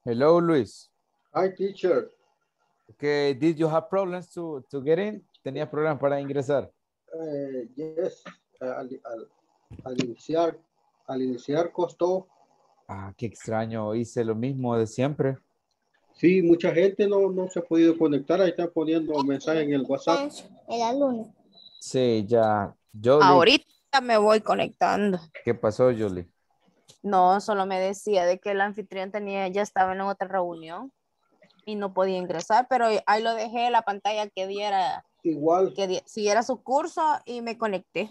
Hello, Luis. Hi, teacher. Okay, did you have problems to get in? ¿Tenías problemas para ingresar? Yes, al iniciar, costó. Ah, qué extraño. Hice lo mismo de siempre. Sí, mucha gente no se ha podido conectar. Ahí están poniendo mensajes en el WhatsApp. El alumno. Sí, ya. Jolie, Ahorita me voy conectando. ¿qué pasó, Jolie? No, solo me decía de que el anfitrión ya estaba en otra reunión y no podía ingresar, pero ahí lo dejé la pantalla que diera, Igual. siguiera su curso y me conecté.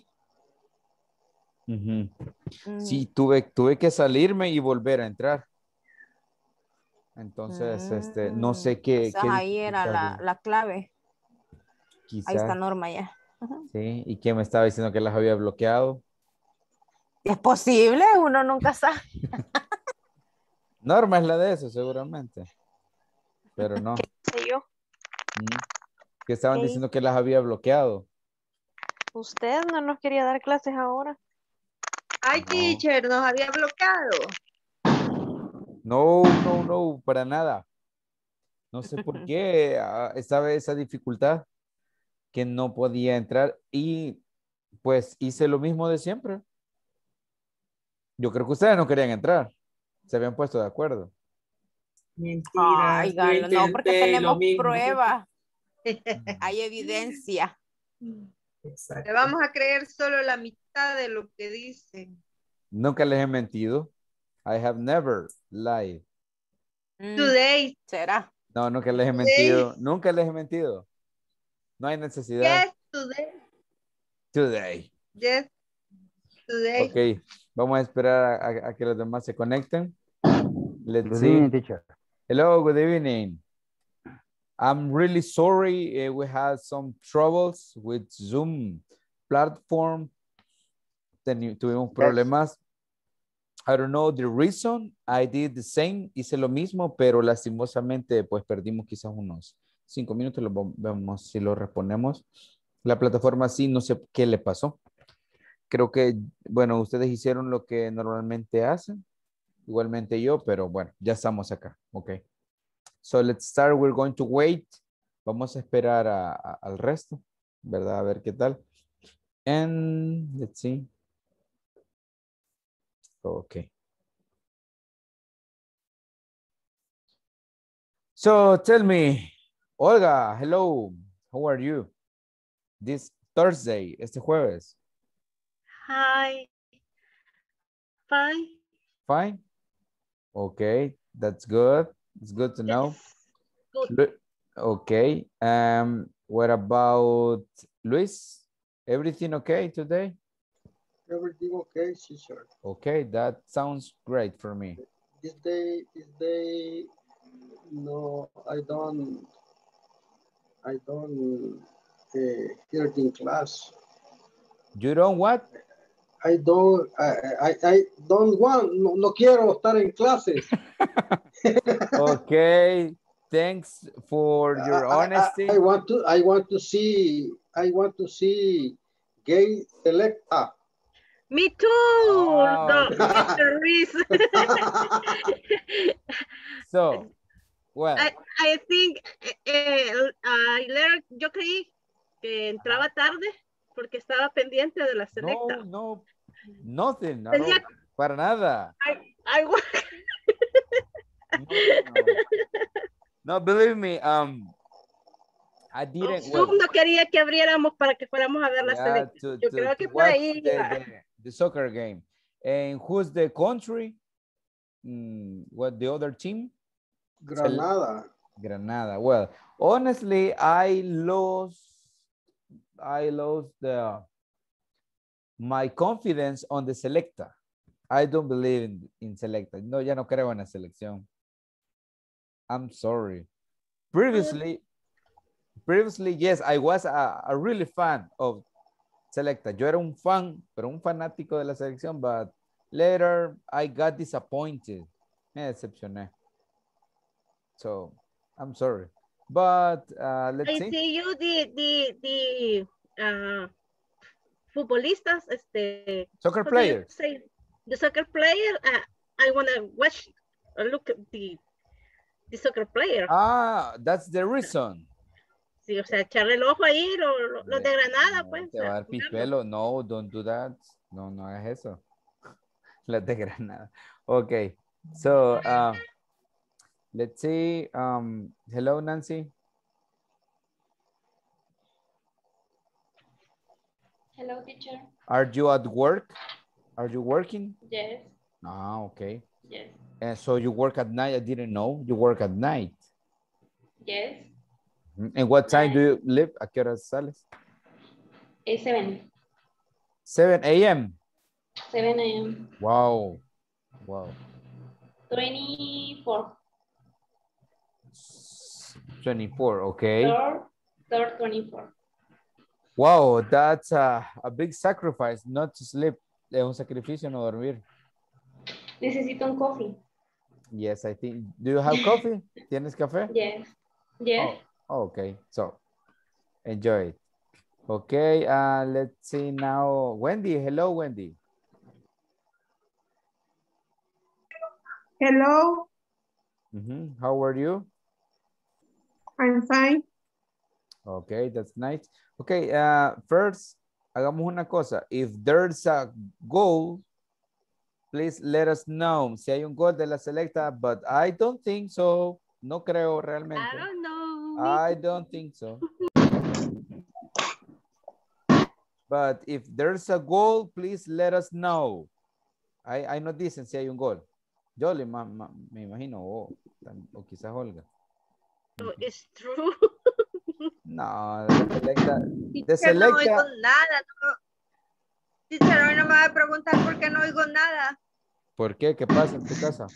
Ujú. Sí, tuve que salirme y volver a entrar. Entonces, no sé Quizás qué ahí era dificultades. la clave. Ahí está Quizás, Norma ya. Ujú. sí. ¿Y quién me estaba diciendo que las había bloqueado? Es posible, uno nunca sabe. Norma es la de eso, seguramente. Pero no. Sé yo. Que estaban Ok. diciendo que las había bloqueado. Usted no nos quería dar clases ahora. Ay, No. teacher, nos había bloqueado. No, para nada. No sé por qué estaba esa dificultad que no podía entrar y pues hice lo mismo de siempre. Yo creo que ustedes no querían entrar. Se habían puesto de acuerdo. Mentira. Ay, Galo, no, porque tenemos pruebas. Hay evidencia. Le vamos a creer solo la mitad de lo que dicen. Nunca les he mentido. I have never lied. Today. ¿Será? No, nunca les he mentido. Nunca les he mentido. No hay necesidad. Yes, today. Today. Yes, today. Ok, vamos a esperar a que los demás se conecten. Let's Good see. evening, teacher. Hello, good evening. I'm really sorry we had some troubles with Zoom platform. Tuvimos problemas. I don't know the reason. I did the same. Hice lo mismo, pero lastimosamente pues perdimos quizás unos 5 minutos. Vemos si lo reponemos. La plataforma sí, no sé qué le pasó. Creo que, bueno, ustedes hicieron lo que normalmente hacen. Igualmente yo, pero bueno, ya estamos acá. Ok. So let's start. We're going to wait. Vamos a esperar al resto, ¿verdad? A ver qué tal. And let's see. Okay. So tell me, Olga, hello. How are you? This Thursday, este jueves. Hi. Fine. Fine? Okay, that's good. It's good to know. Good. Okay. What about Luis? Everything okay today? Everything okay, teacher. Okay, that sounds great for me. This day, no, I don't hear it in class. You don't what? I don't want, no quiero estar en clases. Okay, thanks for your honesty. I want to see gay selecta. Me too. Oh, Mr. Reese. so, well. I think yo creí que entraba tarde porque estaba pendiente de la selecta. No, nothing, no, Tenía, para nada. No, believe me, I didn't. Zoom no quería que abriéramos para que fuéramos a ver la selecta. Yo creo que por ahí the soccer game. And who's the country? What the other team? Granada. Granada. Well, honestly, I lost my confidence on the selecta. I don't believe in selecta. No, ya no creo en la selección. I'm sorry. Previously, yes, I was a really fan of selecta. Yo era un fan, pero un fanático de la selección, but later I got disappointed. Me decepcioné. So, I'm sorry. But let's see. I see you the futbolistas, soccer players. The soccer player. I wanna watch. Look at the the soccer player. Ah, that's the reason. Sí, o sea, echarle el ojo ahí, los de Granada, No, pues. te va a dar jugarlo. pispelo. No, don't do that. No, no hagas eso. Las de Granada. Okay. So, let's see. Hello, Nancy. Hello, teacher. Are you at work? Are you working? Yes, Ah, okay. yes, And so you work at night? I didn't know. You work at night. yes. And what time do you leave? ¿A qué horas sales? 7, 7 a.m. 7 a.m. Wow. Wow. 24, 24, okay. third 24. Wow, that's a big sacrifice not to sleep. Es un sacrificio no dormir. Necesito un coffee. Yes, I think. Do you have coffee? ¿Tienes café? Yes, yes. Oh, okay. So, enjoy it. Okay, let's see now. Wendy, hello, Wendy. Hello, How are you? I'm fine. Okay, that's nice. Okay, first, hagamos una cosa. If there's a goal, please let us know. Si hay un gol de la selecta, but I don't think so. No creo realmente. I don't know. I don't think so. But if there's a goal, please let us know. Ahí nos dicen si hay un gol. Yo me imagino, o quizás Olga. So it's true. No, de Teacher, no oigo selecta. nada. No. Teacher, hoy no me va a preguntar por qué no oigo nada. ¿Por qué? ¿Qué pasa en tu casa?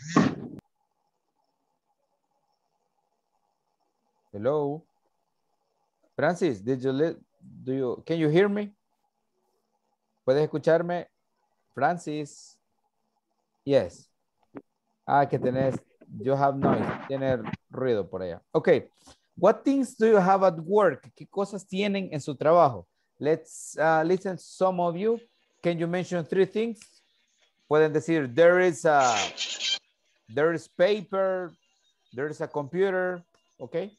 Hello. Francis, can you hear me? ¿Puedes escucharme? Francis. Yes. Que you have noise. Tiene ruido por allá. Okay. What things do you have at work? ¿Qué cosas tienen en su trabajo? Let's listen to some of you. Can you mention 3 things? Pueden decir, there is paper, there is a computer. Okay.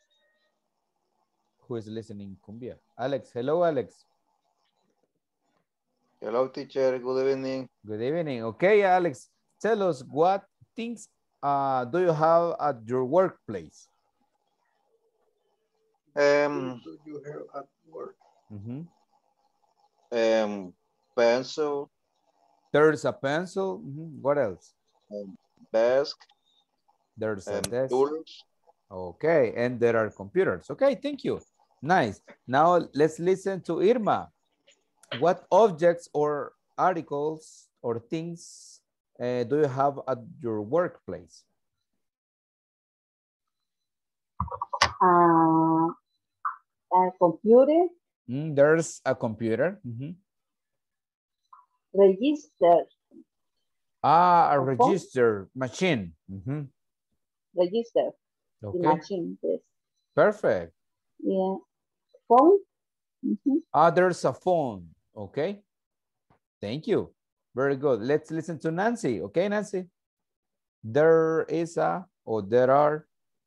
Who is listening? Cumbia. Alex. Hello, Alex. Hello, teacher. Good evening. Good evening. Okay, Alex, tell us what things do you have at your workplace? Do you have at work? Pencil. There's a pencil. What else? Desk. There's a desk. Tools. Okay, and there are computers. Okay, thank you. Nice. Now let's listen to Irma. What objects or articles or things do you have at your workplace? A computer. There's a computer. Register. A register machine. Register. Okay. Machine. Yes. Perfect. Yeah. Phone. There's a phone. Okay. Thank you. Very good. Let's listen to Nancy. Okay, Nancy. There is a, or there are.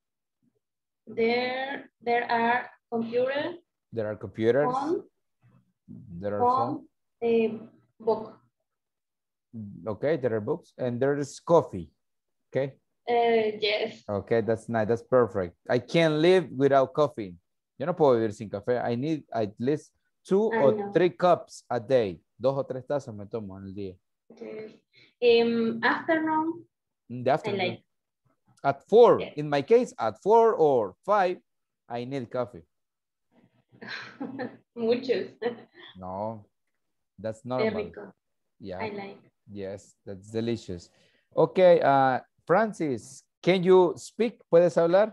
There are computers. There are computers. Phone. There are phone. Book. Okay, there are books. And there is coffee. Okay. Yes. Okay, that's nice. That's perfect. I can't live without coffee. Yo no puedo vivir sin café. I need at least 2 or 3 cups a day. 2 o 3 tazas me tomo en el día. Okay. Afternoon. In the afternoon. I like. At 4. Yes. In my case, at 4 or 5, I need coffee. Muchos. No, that's normal. Very rico. Yeah. I like. Yes, that's delicious. Okay, Francis, can you speak? ¿Puedes hablar?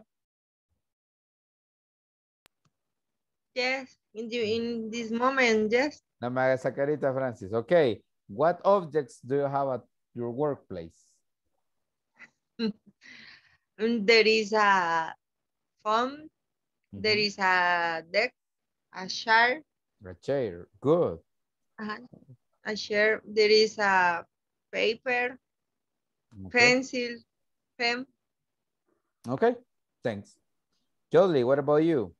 Yes, in this moment, yes. No me hagas esa carita, Francis. Okay, what objects do you have at your workplace? There is a phone, there is a deck, a chair. A chair, good. A chair, there is a paper, Okay. pencil, pen. Okay, thanks. Jolie, what about you?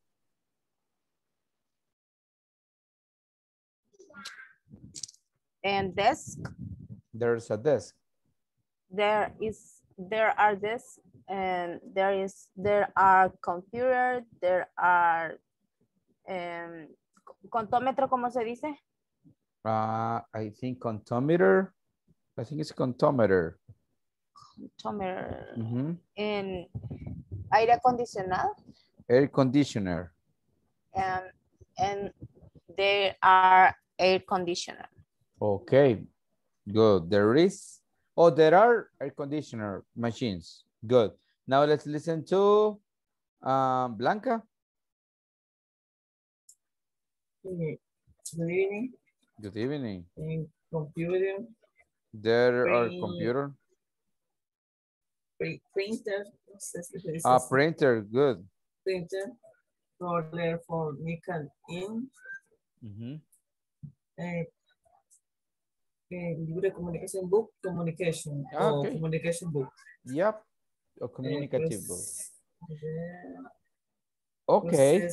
And desk. There's a desk. There are desks, and there are computers, there are contómetro, ¿cómo se dice? I think contometer. I think it's contometer. Contómetro. Mm-hmm. Aire acondicionado. Air conditioner. And there are air conditioner. Okay, good. There are air conditioner machines. Good. Now let's listen to Blanca. Good evening. Good evening. In computer. There are computer. Printer. Printer, good. Printer. Roller for Nikon in. Libre communication book, communication. Okay. Communication book. Yep. A communicative book. Okay.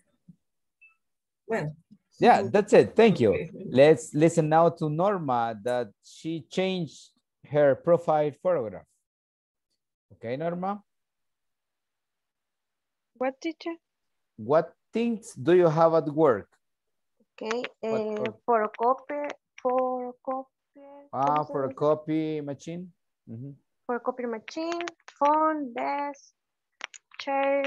Well. Yeah, that's it. Thank you. Let's listen now to Norma that she changed her profile photograph. Okay, Norma? What, teacher? What things do you have at work? Okay, photocopy. For a copy machine. Photocopy machine, phone, desk, chair,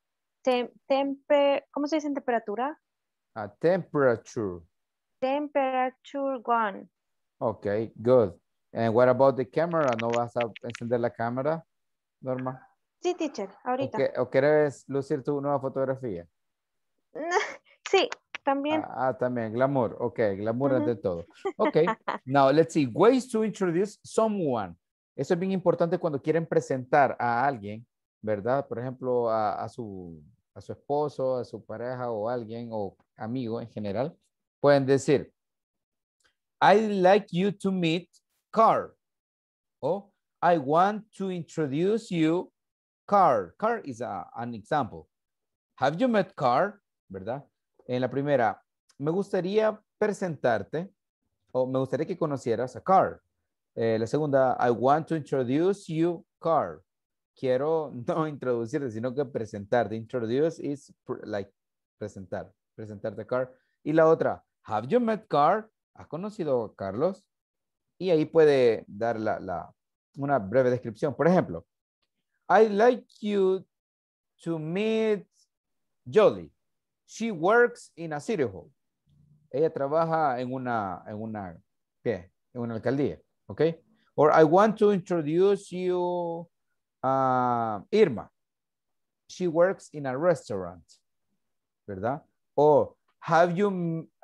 ¿cómo se dice en temperatura? Temperature. Temperature one. Okay, good. And what about the camera? ¿No vas a encender la cámara, Norma? Sí, teacher, ahorita. ¿O quieres lucir tu nueva fotografía? Sí, también. También, glamour. Okay, glamour ante todo. Okay, now let's see. Ways to introduce someone. Eso es bien importante cuando quieren presentar a alguien, ¿verdad? Por ejemplo, a su esposo, a su pareja o alguien o amigo en general. Pueden decir, I'd like you to meet Carl. O I want to introduce you Carl. Carl is an example. Have you met Carl? ¿Verdad? En la primera, me gustaría presentarte o me gustaría que conocieras a Carl. La segunda, I want to introduce you, Carl. Quiero no introducirte, sino que presentarte. Introduce is like presentarte a Carl. Y la otra, have you met Carl? ¿Has conocido a Carlos? Y ahí puede dar una breve descripción. Por ejemplo, I'd like you to meet Jolie. She works in a city hall. Ella trabaja en una alcaldía. Okay. Or I want to introduce you Irma. She works in a restaurant. ¿Verdad? Or have you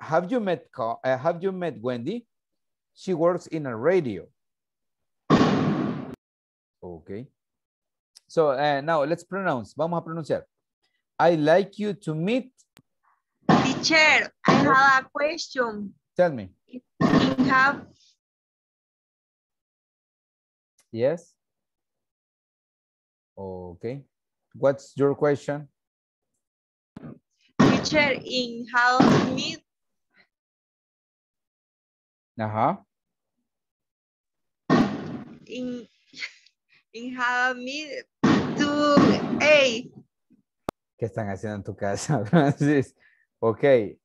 met Wendy? She works in a radio. Okay. So now let's pronounce. Vamos a pronunciar. I'd like you to meet. Teacher, I have a question. Tell me. Yes. Okay. What's your question? Teacher, in how meet. In how meet to A. ¿Qué están haciendo en tu casa, Francis? Okay.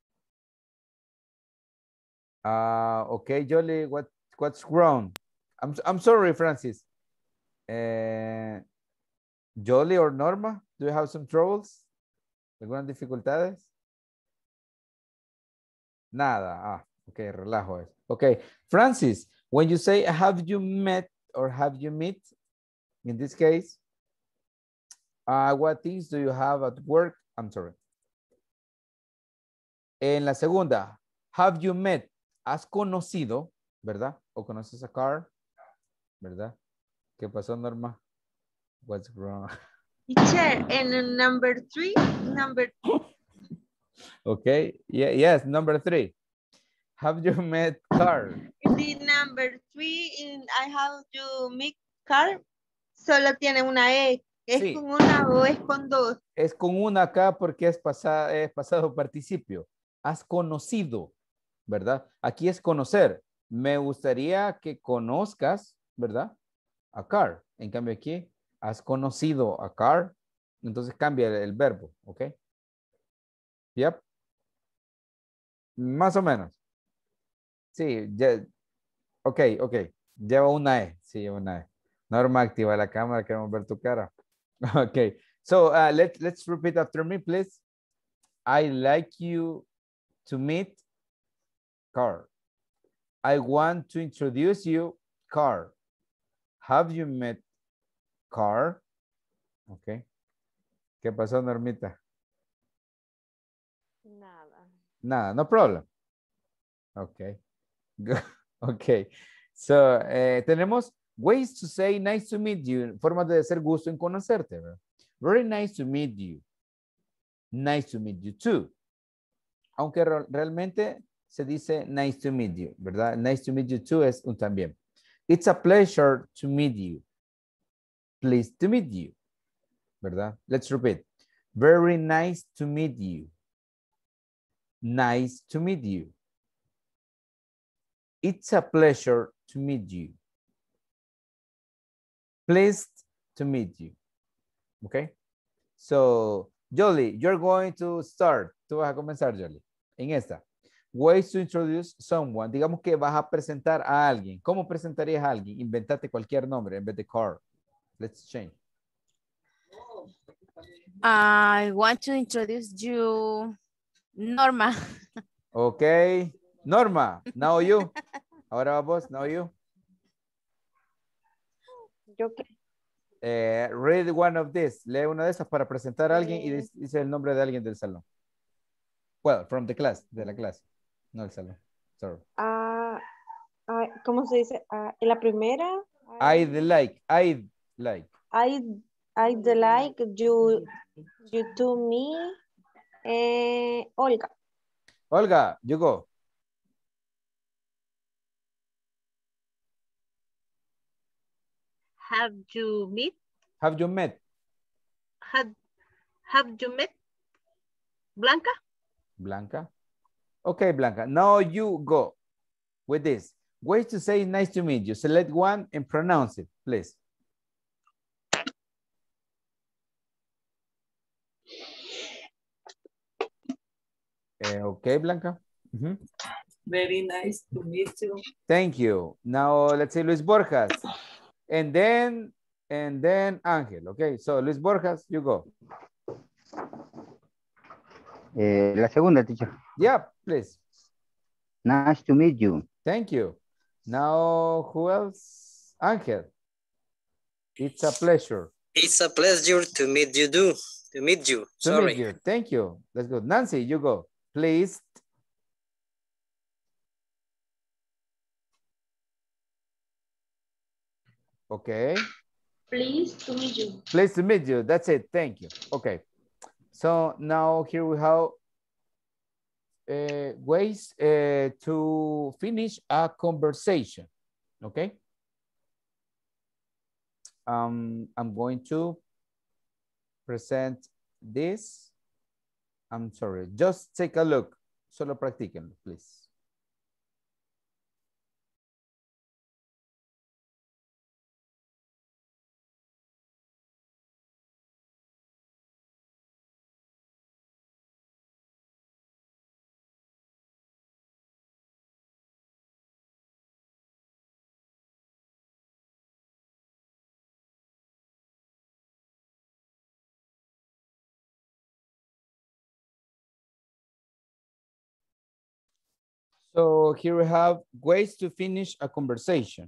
Okay, Jolie, what's wrong? I'm sorry, Francis. Jolie or Norma, do you have some troubles? ¿Algunas dificultades? Nada. Okay, relajo eso. Okay, Francis, when you say have you met or have you met, in this case, what things do you have at work? I'm sorry. En la segunda, have you met? ¿Has conocido? ¿Verdad? ¿O conoces a Carl? ¿Verdad? ¿Qué pasó, Norma? What's wrong? Teacher, and number 3, Okay, yes, number 3. Have you met Carl? The number 3, I have you met Carl, solo tiene una E, ¿Es Sí. con una o es con dos? Es con una acá porque es pasado participio. Has conocido, ¿verdad? Aquí es conocer. Me gustaría que conozcas, ¿verdad? A car. En cambio aquí, has conocido a car. Entonces cambia el verbo, ¿ok? Yep. Más o menos. Sí, ya. Ok. Lleva una E. Sí, lleva una E. Norma, activa la cámara, queremos ver tu cara. Okay. So let's repeat after me, please. I like you to meet car. I want to introduce you car. Have you met car? Okay. ¿Qué pasó, Normita? Nada. Nada, no problem. Okay. Good. Okay. So, tenemos ways to say nice to meet you. Formas de decir gusto en conocerte. ¿Verdad? Very nice to meet you. Nice to meet you too. Aunque realmente se dice nice to meet you, ¿verdad? Nice to meet you too es un también. It's a pleasure to meet you. Pleased to meet you, ¿verdad? Let's repeat. Very nice to meet you. Nice to meet you. It's a pleasure to meet you. Pleased to meet you. Okay? So, Jolie, you're going to start. Tú vas a comenzar, Jolie, en esta. Ways to introduce someone. Digamos que vas a presentar a alguien. ¿Cómo presentarías a alguien? Inventate cualquier nombre en vez de car. Let's change. I want to introduce you, Norma. Okay. Norma, now you. Ahora vos, now you. ¿Yo qué? Read one of this. Lee una de esas para presentar a alguien y dice el nombre de alguien del salón. Well, from the class, de la clase. No el salón. Sorry. ¿Cómo se dice? En la primera. I'd like. I'd like you to me. Olga. Olga, you go. Have you met? Have you met? Have you met Blanca? Blanca. Okay, Blanca. Now you go with this. Ways to say nice to meet you. Select one and pronounce it, please. Okay, Blanca. Very nice to meet you. Thank you. Now let's say Luis Borjas. And then Ángel. Okay, so Luis Borjas, you go. La segunda, teacher. Yeah, please. Nice to meet you. Thank you. Now, who else? Ángel. It's a pleasure. It's a pleasure to meet you. Sorry. Meet you. Thank you. Let's go. Nancy, you go. Please. Okay. Pleased to meet you. Pleased to meet you. That's it. Thank you. Okay. So now here we have ways to finish a conversation. Okay. I'm going to present this. I'm sorry. Just take a look. Solo practiquen, please. So here we have ways to finish a conversation.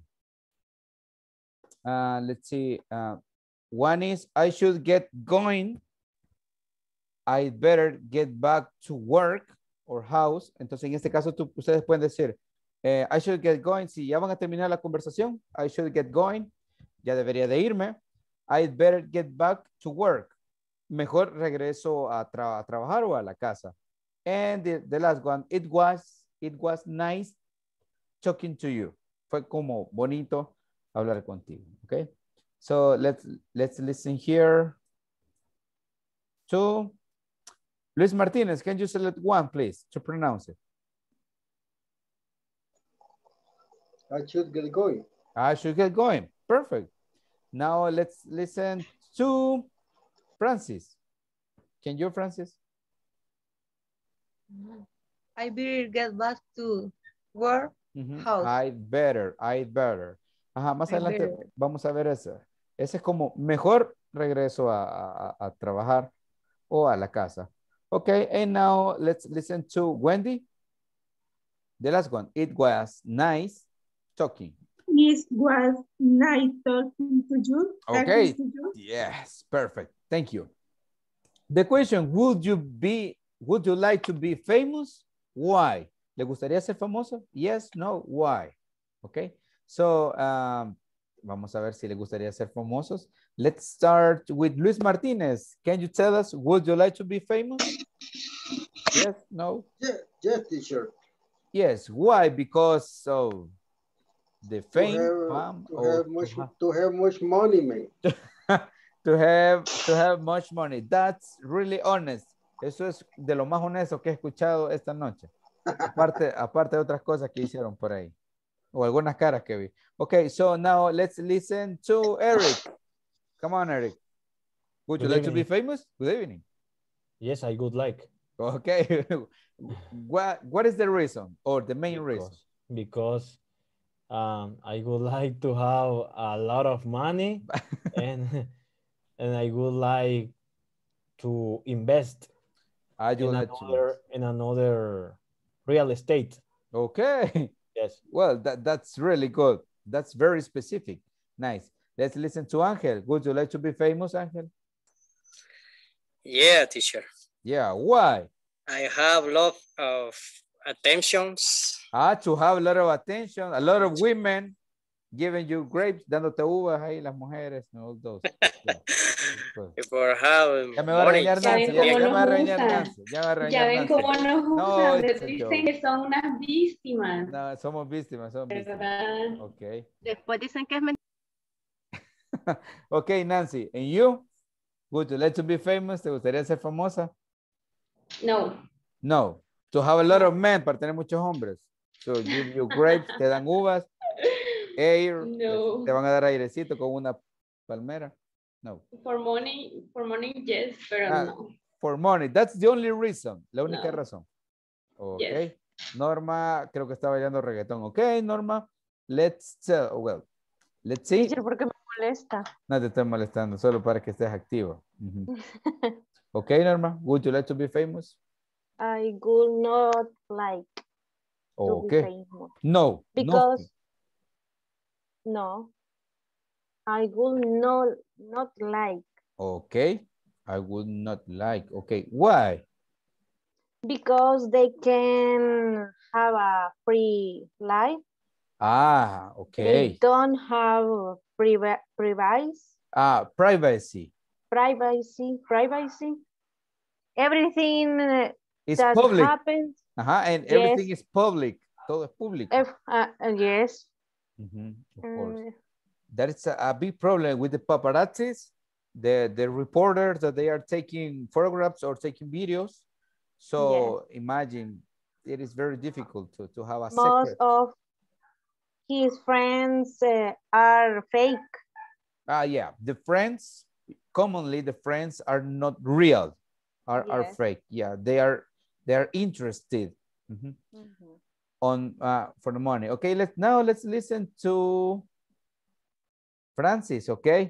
Let's see. One is, I should get going. I'd better get back to work or house. Entonces, en este caso, ustedes pueden decir, I should get going. Si ya van a terminar la conversación, I should get going. Ya debería de irme. I'd better get back to work. Mejor regreso a trabajar o a la casa. And the last one, it was nice talking to you. Fue como bonito hablar contigo. Okay. So let's listen here to Luis Martinez. Can you select one, please, to pronounce it? I should get going. I should get going. Perfect. Now let's listen to Francis. Can you, Francis? I better get back to work house. I'd better. Ajá, más I adelante better. vamos a ver ese. Ese es como mejor regreso a trabajar o a la casa. Okay, and now let's listen to Wendy. The last one. It was nice talking. It was nice talking to you. Okay. Talking to you. Yes, perfect. Thank you. The question, would you like to be famous? Why? ¿Le gustaría ser famoso? Yes, no, why? Okay. So, vamos a ver si le gustaría ser famosos. Let's start with Luis Martinez. Can you tell us, would you like to be famous? Yes, no? Yes, teacher. Yes, why? Because so the fame, To have much money, man. to have much money. That's really honest. Eso es de lo más honesto que he escuchado esta noche. Aparte de otras cosas que hicieron por ahí. O algunas caras que vi. Okay, so now let's listen to Eric. Come on, Eric. Would you like to be famous? Good evening. Yes, I would like. Okay. What is the reason or the main reason? Because I would like to have a lot of money and I would like to invest in another real estate. Okay. Yes. Well, that's really good. That's very specific. Nice. Let's listen to Angel. Would you like to be famous, Angel? Yeah, teacher. Yeah, why? I have a lot of attentions. To have a lot of attention, a lot of women giving you grapes, dándote uvas ahí, las mujeres, and all those. Yeah. For have Ya me va a regañar Nancy, ya me va a regañar Nancy. Ya ven cómo nos No, usan, les dicen que son unas víctimas. No, somos víctimas, ¿Verdad? Okay. Después dicen que es mentira. Okay, Nancy, and you? Would you like to be famous? ¿Te gustaría ser famosa? No. No. To have a lot of men, para tener muchos hombres. So give you grapes, te dan uvas, air, No. te van a dar airecito con una palmera. No. For money, yes, pero no. For money, that's the only reason, la única No. razón. Ok. Yes. Norma, creo que está bailando reggaetón. Ok, Norma, let's see. Teacher, ¿por qué me molesta? No te estoy molestando, solo para que estés activo. Ok, Norma, would you like to be famous? I would not like to be Okay. famous. No. Because, no, I would not like. Okay, I would not like. Okay, why? Because they can have a free life. Okay. They don't have privacy. Privacy. Privacy. Everything It's that public. happens. And everything is public. Todo es público. Yes. Of course. That is a big problem with the paparazzis, the reporters that they are taking photographs or taking videos. So imagine it is very difficult to have a Most secret. of his friends are fake. Yeah, commonly the friends are not real, are fake. Yeah, they are interested on for the money. Okay, let's listen to Francis, okay?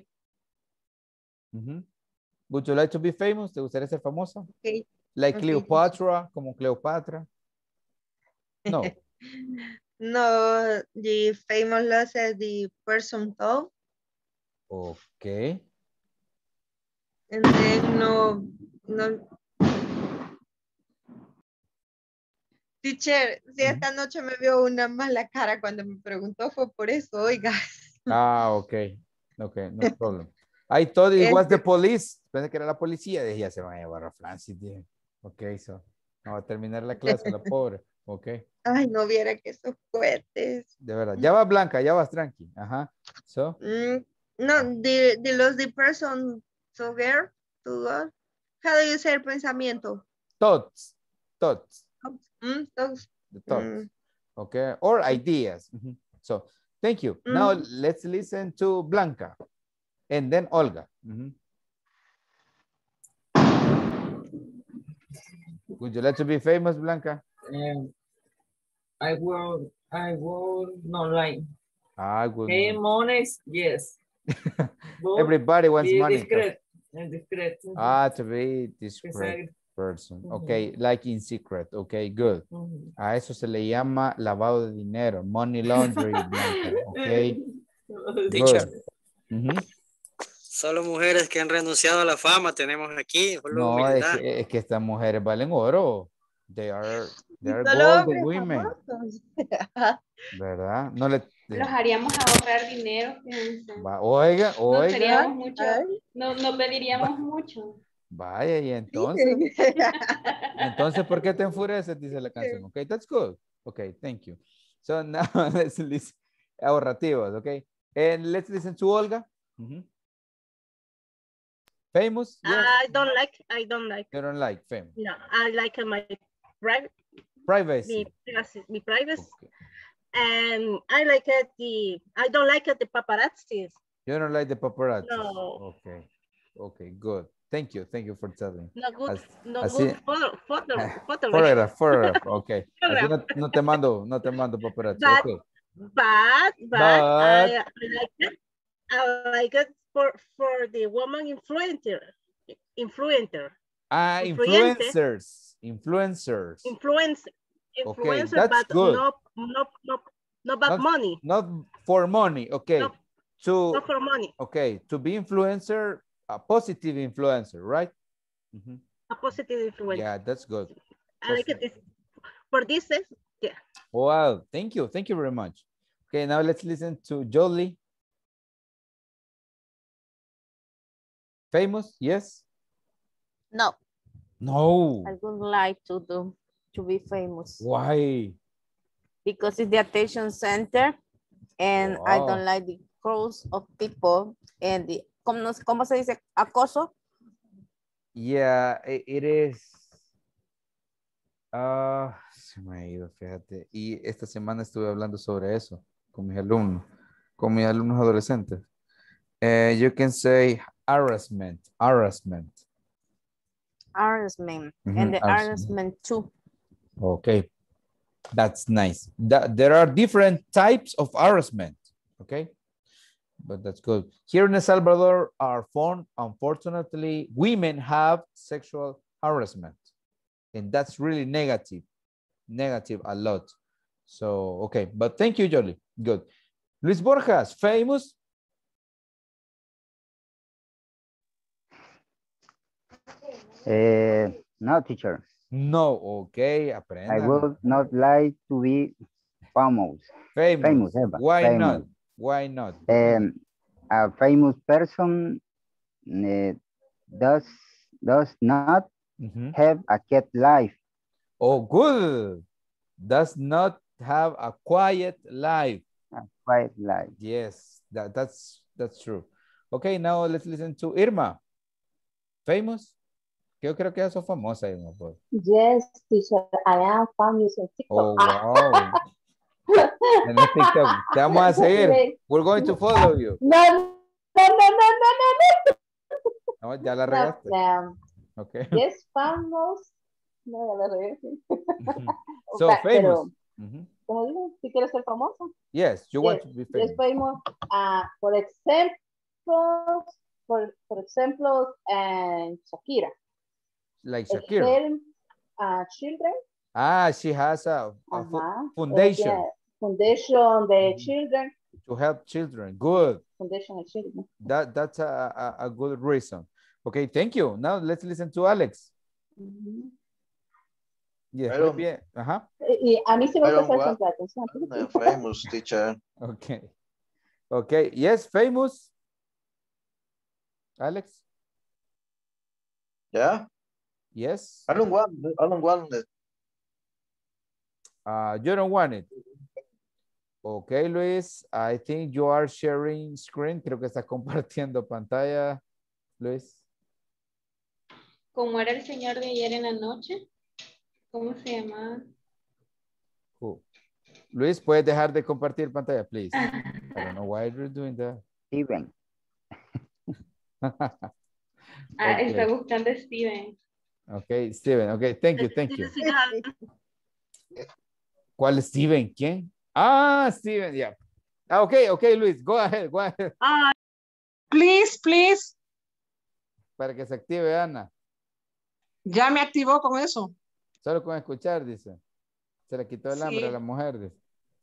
Would you like to be famous? ¿Te gustaría ser famosa? Okay. Like Cleopatra, como Cleopatra? No. No, the famous law says the person told. Okay. And then no. Teacher, si esta noche me vio una mala cara cuando me preguntó fue por eso, oiga. Okay, no problem. I thought it was the police. Pensé que era la policía. Dije, ya se van a llevar a Francis. Okay, so no va a terminar la clase, la pobre. Okay. Ay, no viera que esos cohetes. De verdad. Ya vas blanca, ya vas tranqui. Ajá. So. No, the person to girl, to God. How do you say pensamiento? Thoughts. Thoughts. The thoughts. Okay, or ideas. So, thank you. Now, let's listen to Blanca and then Olga. Would you like to be famous, Blanca? I will not like. I would Hey, not. money, yes. Everybody wants money. Discreet. To be discreet person. Okay, like in secret. Okay, good. A eso se le llama lavado de dinero, money laundering. Okay, Teacher. good. Solo mujeres que han renunciado a la fama tenemos aquí. No, es que estas mujeres valen oro. They are gold women. ¿Verdad? No le... Los haríamos ahorrar dinero, fíjense. Oiga. No seríamos mucho, no pediríamos mucho. Vaya, y entonces. Entonces, ¿por qué te enfureces? Dice la canción. Okay, that's good. Okay, thank you. So now let's listen. Ahorrativos, okay? And let's listen to Olga. Famous? Yes. I don't like. You don't like famous? No, I like my privacy. My privacy. Okay. And I like it. I don't like it, the paparazzi. You don't like the paparazzi? No. Okay. Okay, good. Thank you for telling. No good. Así, good photograph. Okay. Así no te mando paparazzi. Okay. But I like it. I like it for the woman influencer. Influencers. Okay, that's but good. not about money. Not for money. Okay. Not for money. Okay. To be influencer, a positive influencer, right? A positive influencer. Yeah, that's good. I like it. For this, yeah. Wow. Thank you. Thank you very much. Okay, now let's listen to Jolie. Famous? Yes? No. No. I would like to be famous. Why? Because it's the attention center and I don't like the crowds of people and the, ¿cómo se dice? Acoso. Yeah, it is. Se me ha ido, fíjate. Y esta semana estuve hablando sobre eso con mis alumnos adolescentes. You can say harassment. And the harassment too. Okay, that's nice. There are different types of harassment, okay? But that's good. Here in El Salvador, unfortunately, women have sexual harassment. And that's really negative a lot. So, okay, but thank you, Jolie. Good. Luis Borjas, famous? No, teacher. No, okay, aprenda. I would not like to be famous. Famous. Why famous. not? Why not? A famous person does not have a quiet life. Oh, good. Does not have a quiet life. A quiet life. Yes, that's true. Okay, now let's listen to Irma. Famous? Yo creo que ya sos famosa, Irma. Yes, teacher, I am famous on TikTok. Oh, wow. En el TikTok. Te vamos a seguir. We're going to follow you. No. No, ya la regaste. Okay. Yes, famous. No, ya la regué. So, famous. Como digo, si quieres ser famoso. Yes, you want to be famous. Yes, famous. For example, Shakira. Like Shakira. Children. She has a foundation. Foundation, the children. To help children. Good. Foundation of children. That's a good reason. Okay, thank you. Now let's listen to Alex. Yes, muy bien. Y a mí se me gusta ser famous, teacher. Okay. Okay, yes, famous. Alex? Yeah? Yes? I don't want it. You don't want it? Okay, Luis, I think you are sharing screen. Creo que estás compartiendo pantalla, Luis. ¿Cómo era el señor de ayer en la noche? ¿Cómo se llamaba? Luis, ¿puedes dejar de compartir pantalla, please? I don't know why you're doing that. Steven. Está buscando a Steven. Okay, Steven. Okay, thank you. ¿Cuál es Steven? ¿Quién? Ah, Steven, yeah. Okay, Luis, go ahead. Please. Para que se active, Ana. Ya me activó con eso. Solo con escuchar, dice. Se le quitó el hambre a la mujer, dice.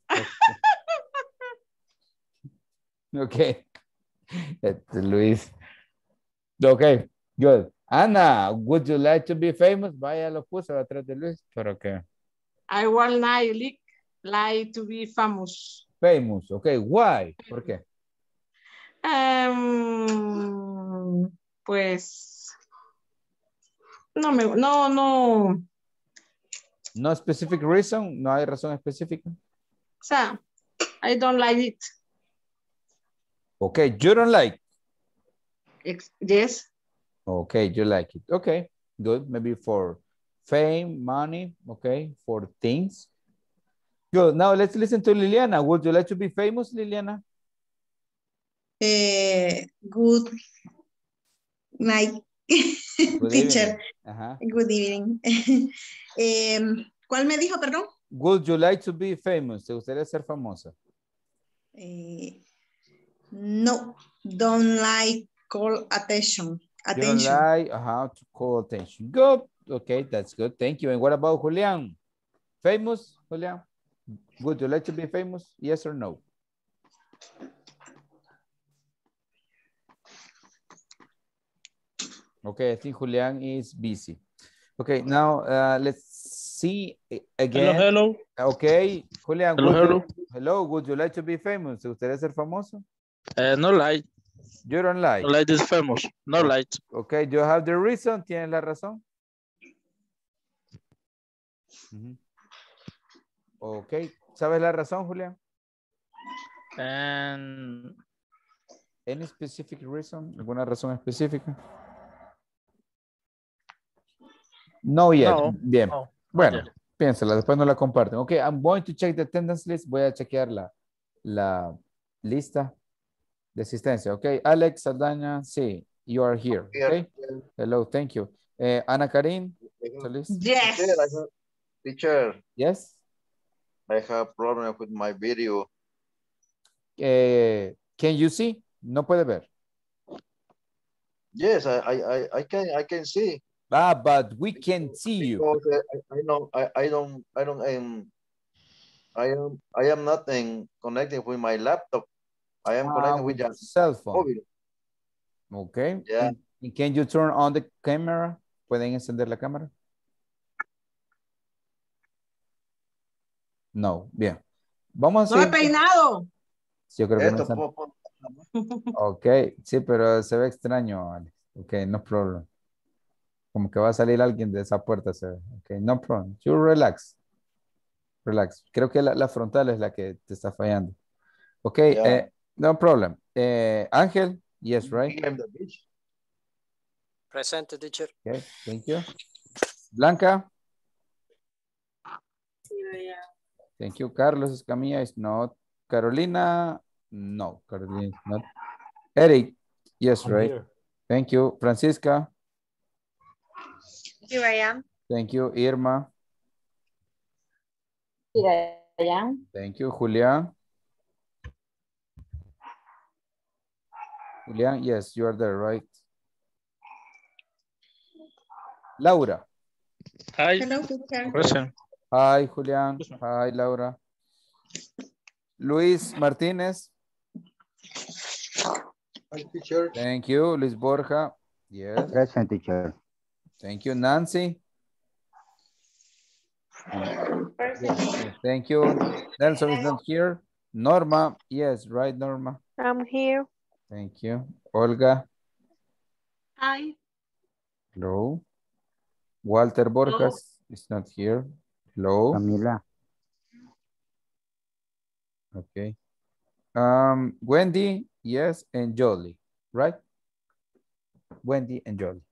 Okay. Luis. Okay, good. Ana, would you like to be famous? Vaya, lo puso atrás de Luis, pero qué. I would like to be famous. Famous, okay. Why? ¿Por qué? Pues no. No specific reason, no hay razón específica. O sea, I don't like it. Okay, you don't like. Yes. Okay, you like it. Okay, good. Maybe for fame, money, okay, for things. Good. Now let's listen to Liliana. Would you like to be famous, Liliana? Good night, teacher. Good evening. ¿Cuál me dijo, perdón? Would you like to be famous? ¿Te gustaría ser famosa? No, don't like call attention. You don't like how to call attention. Good. Okay, that's good. Thank you. And what about Julian? Famous, Julian? Would you like to be famous? Yes or no? Okay, I think Julian is busy. Okay, now let's see again. Hello. Okay, Julian. Hello. Would you like to be famous? ¿Te gustaría ser famoso? No like. You don't like. No like this famous. No like. Okay, do you have the reason? ¿Tienes la razón? Okay, ¿sabes la razón, Julián? Any specific reason? ¿Alguna razón específica? No yet. No. Bien. No, bueno, piénsala, después no la comparten. Okay, I'm going to check the attendance list. Voy a chequear la lista de asistencia. Okay, Alex Saldaña, sí, you are here. Okay, hello, thank you. Ana Karin, yes. Teacher. Yes. I have problem with my video. Can you see? No puede ver. Yes, I can see. But we can see you. Because I am not connected with my laptop. I am connected with your cell phone. Mobile. Okay. Yeah. And can you turn on the camera? ¿Pueden encender la cámara? No. Bien. Vamos a No he peinado. Sí, yo creo que no. Ok. Sí, pero se ve extraño, Alex. Ok, no problem. Como que va a salir alguien de esa puerta. Se ve. Ok, no problem. You relax. Relax. Creo que la frontal es la que te está fallando. Ok, yeah. No problem. Ángel, yes, right? Present, teacher. Okay, thank you. Blanca? Thank you. Carlos Escamilla is not. Carolina? No, Carolina is not. Eric? Yes, I'm right? here. Thank you. Francisca? Here I am. Thank you. Irma? Here I am. Thank you. Julián? Julián, yes, you are there, right? Laura? Hi. Hello, teacher. Present. Hi, Julián. Hi, Laura. Luis Martínez? Hi, teacher. Thank you. Luis Borja? Yes. Present, teacher. Thank you. Nancy? Yes, thank you. Nelson is not here. Norma? Yes, right, Norma? I'm here. Thank you. Olga? Hi. Hello. Walter Borjas is not here. Hello. Camila. Okay. Wendy, yes, and Jolie, right? Wendy and Jolie.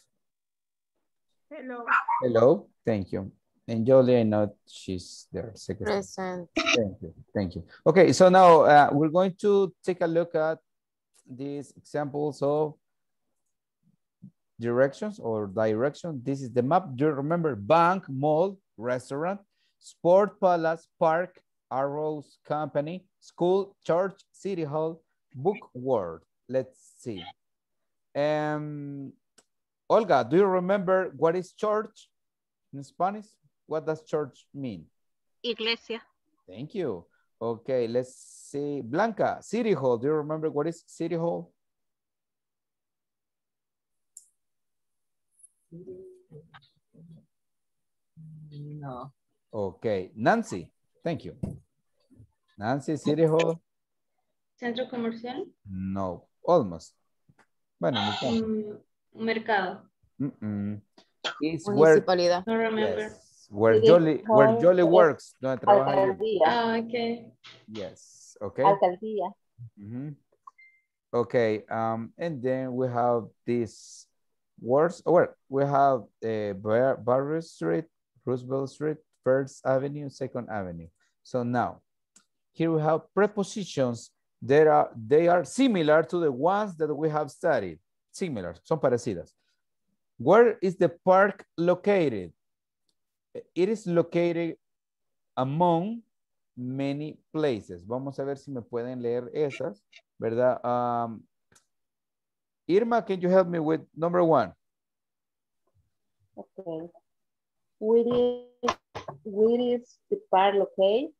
Hello. Hello, thank you. And Jolie, I know she's there. Present. Thank you, thank you. Okay, so now we're going to take a look at these examples of directions or direction. This is the map. Do you remember bank, mall, restaurant, sport palace, park, arrows company, school, church, city hall, book, world. Let's see. Olga, do you remember what is church in Spanish? What does church mean? Iglesia. Thank you. Okay, let's see. Blanca, city hall. Do you remember what is city hall? No. Okay, Nancy, thank you. Nancy, city hall? Centro comercial. No, almost. Bueno, Mercado. It's Municipalidad. No remember. Yes, where Jolie works. Donde trabaja ella. Ah, okay. Yes, okay. Alcaldía. Okay, and then we have these words. Oh, well, we have Barrio Street, Roosevelt Street, First Avenue, Second Avenue. So now, here we have prepositions that they are similar to the ones that we have studied. Similar, son parecidas. Where is the park located? It is located among many places. Vamos a ver si me pueden leer esas, ¿verdad? Irma, can you help me with number 1? Okay. Where is the park located?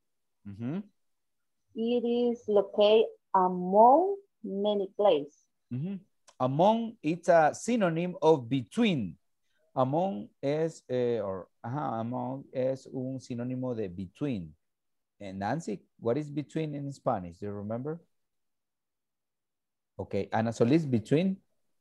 It is located among many places. Among, it's a synonym of between. Among es, among es un sinónimo de between. And Nancy, what is between in Spanish? Do you remember? Okay, Ana Solis, between?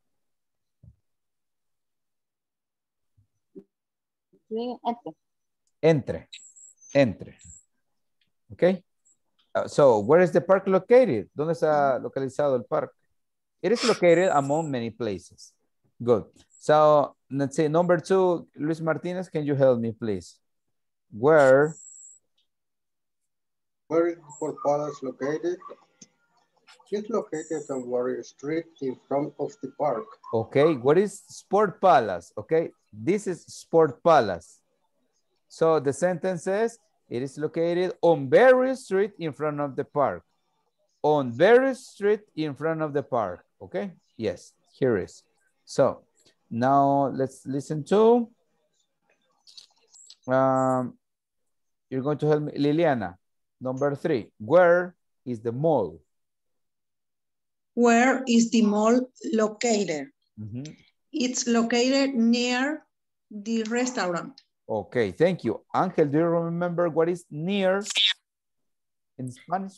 Entre. Okay. So, where is the park located? ¿Dónde está localizado el parque? It is located among many places. Good. So, let's say number 2, Luis Martinez, can you help me, please? Where is Sport Palace located? It's located on Warrior Street in front of the park. Okay, what is Sport Palace? Okay, this is Sport Palace. So the sentence says, it is located on Berry Street in front of the park. On Berry Street in front of the park. Okay, yes, here is. So now let's listen to, you're going to help me, Liliana. Number 3, where is the mall? Where is the mall located? It's located near the restaurant. Okay, thank you. Angel, do you remember what is near in Spanish?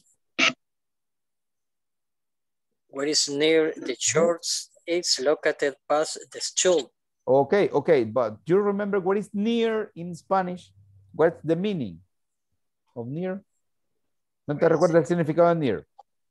What is near the church? It's located past the school. Okay, but do you remember what is near in Spanish? What's the meaning of near? ¿No te recuerdas el significado de near?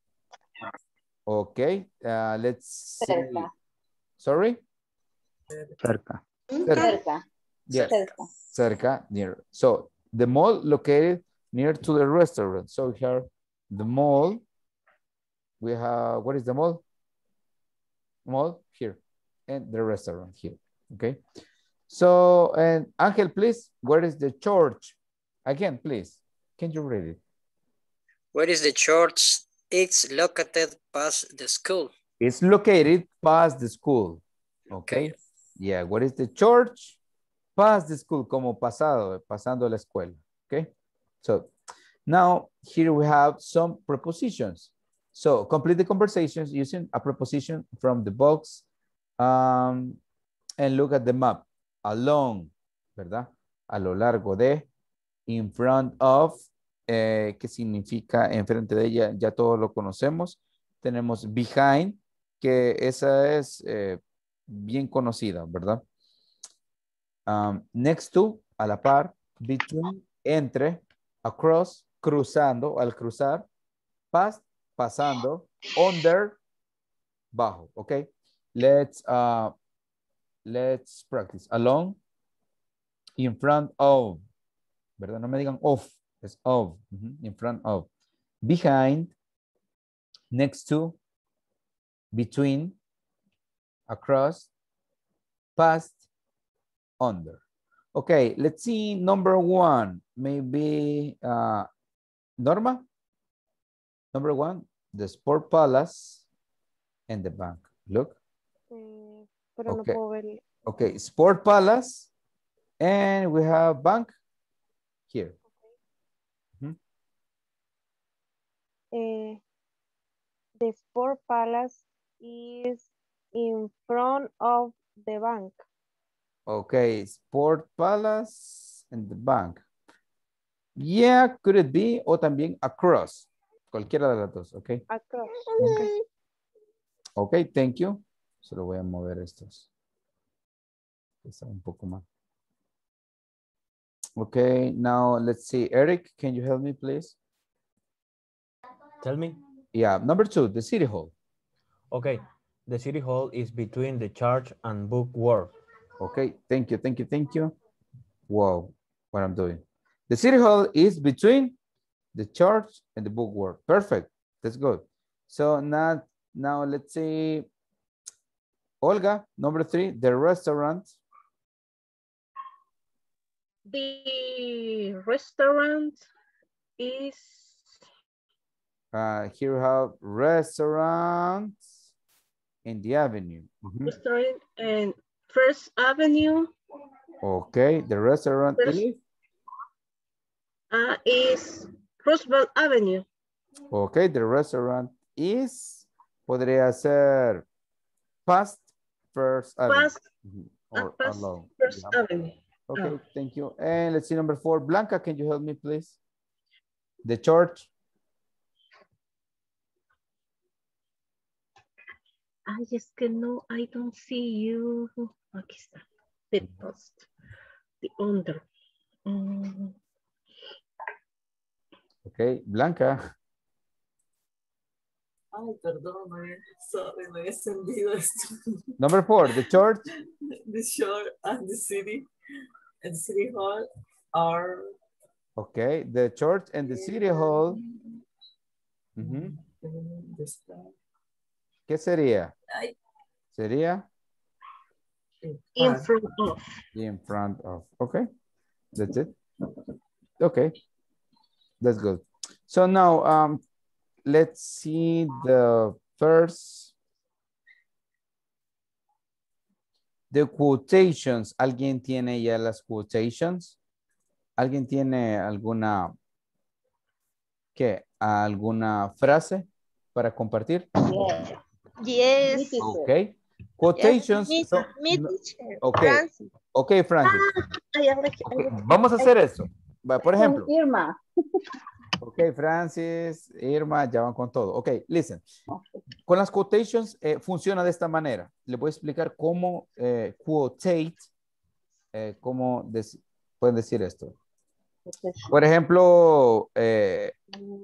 Okay, let's see. Cerca. Sorry? Cerca. Yes. Cerca, near. So the mall located near to the restaurant. So here, the mall, we have, what is the mall? Mall here, and the restaurant here, okay? So, and Angel, please, where is the church? Again, please, can you read it? Where is the church? It's located past the school. It's located past the school, okay? Yeah, what is the church? Past the school, como pasado, pasando la escuela, okay? So, now here we have some prepositions. So, complete the conversations using a preposition from the box and look at the map. Along, ¿verdad? A lo largo de, in front of, que significa enfrente de ella, ya todos lo conocemos. Tenemos behind, que esa es bien conocida, ¿verdad? Next to, a la par, between, entre, across, cruzando, al cruzar, Past, pasando. Under, bajo. Okay. Let's practice. Along, in front of. ¿Verdad? No me digan of. Es of. In front of. Behind, next to, between, across, past, under. Okay, let's see number one. Maybe Norma? Number one, the Sport Palace and the bank. Look. Pero no puedo ver. Okay, Sport Palace and we have bank here. The Sport Palace is in front of the bank. Okay, Sport Palace and the bank. Yeah, could it be? O también across. Cualquiera de las dos, okay? Across. Okay. Okay, thank you. Solo voy a mover estos. Está un poco más. Okay, now let's see. Eric, can you help me, please? Tell me. Yeah, number two, the City Hall. Okay, the City Hall is between the church and book world. Okay, thank you, thank you, thank you. Wow, what I'm doing. The City Hall is between the church and the book world. Perfect, that's good. So now let's see. Olga, number three, the restaurant. The restaurant is... Here we have restaurants in the avenue. Restaurant and First Avenue. Okay, the restaurant is Roosevelt Avenue. Okay, the restaurant is, podría ser past First Avenue. Or past along. First Avenue. Okay, thank you. And let's see number four. Blanca, can you help me, please? The church. Es que no, I don't see you. Aquí está. The post. The under. Okay, Blanca. Ay, perdón, sorry, me he encendido esto. Number four, the church. The shore and the city hall are... Okay, the church and the city hall. ¿Qué sería? Sería? In front of. In front of. Okay, that's it. Okay, that's good. So now, let's see the first. The quotations. ¿Alguien tiene ya las quotations? ¿Alguien tiene alguna, qué? ¿Alguna frase para compartir? Yes. Okay. Quotations. Yes, Okay. Okay, Francis. Okay. Vamos a hacer eso. Por ejemplo. Irma. Ok, Francis, Irma, ya van con todo. Ok, listen. Con las quotations funciona de esta manera. Les voy a explicar cómo quotate, cómo pueden decir esto. Por ejemplo, ¿qué?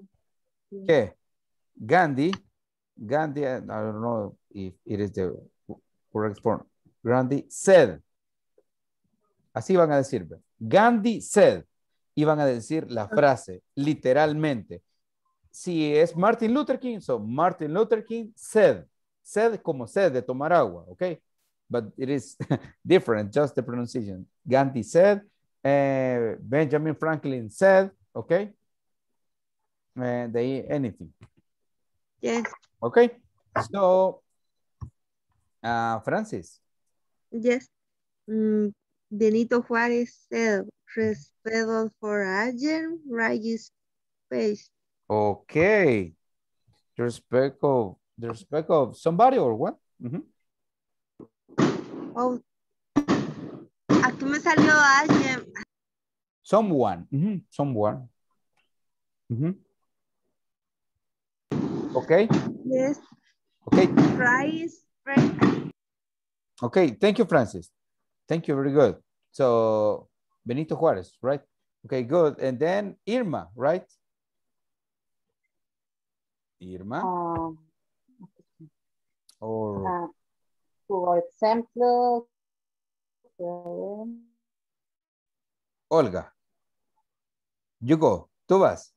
Gandhi, I don't know if it is the correct form. Gandhi said. Así van a decir. Gandhi said. Y van a decir la frase literalmente. Si es Martin Luther King, so Martin Luther King said. Said como said de tomar agua, okay? But it is different, just the pronunciation. Gandhi said, Benjamin Franklin said, okay? Anything. Yes. Okay, so, Francis. Yes. Benito Juárez said, respeto for agent, right space. Okay. The respect of somebody or what? Oh, aquí me salió alguien. Someone. Someone. Okay. Yes. Okay. Rice. Okay. Thank you, Francis. Thank you. Very good. So, Benito Juárez, right? Okay, good. And then Irma, right? Irma. Por ejemplo, Olga. You go. Tú vas.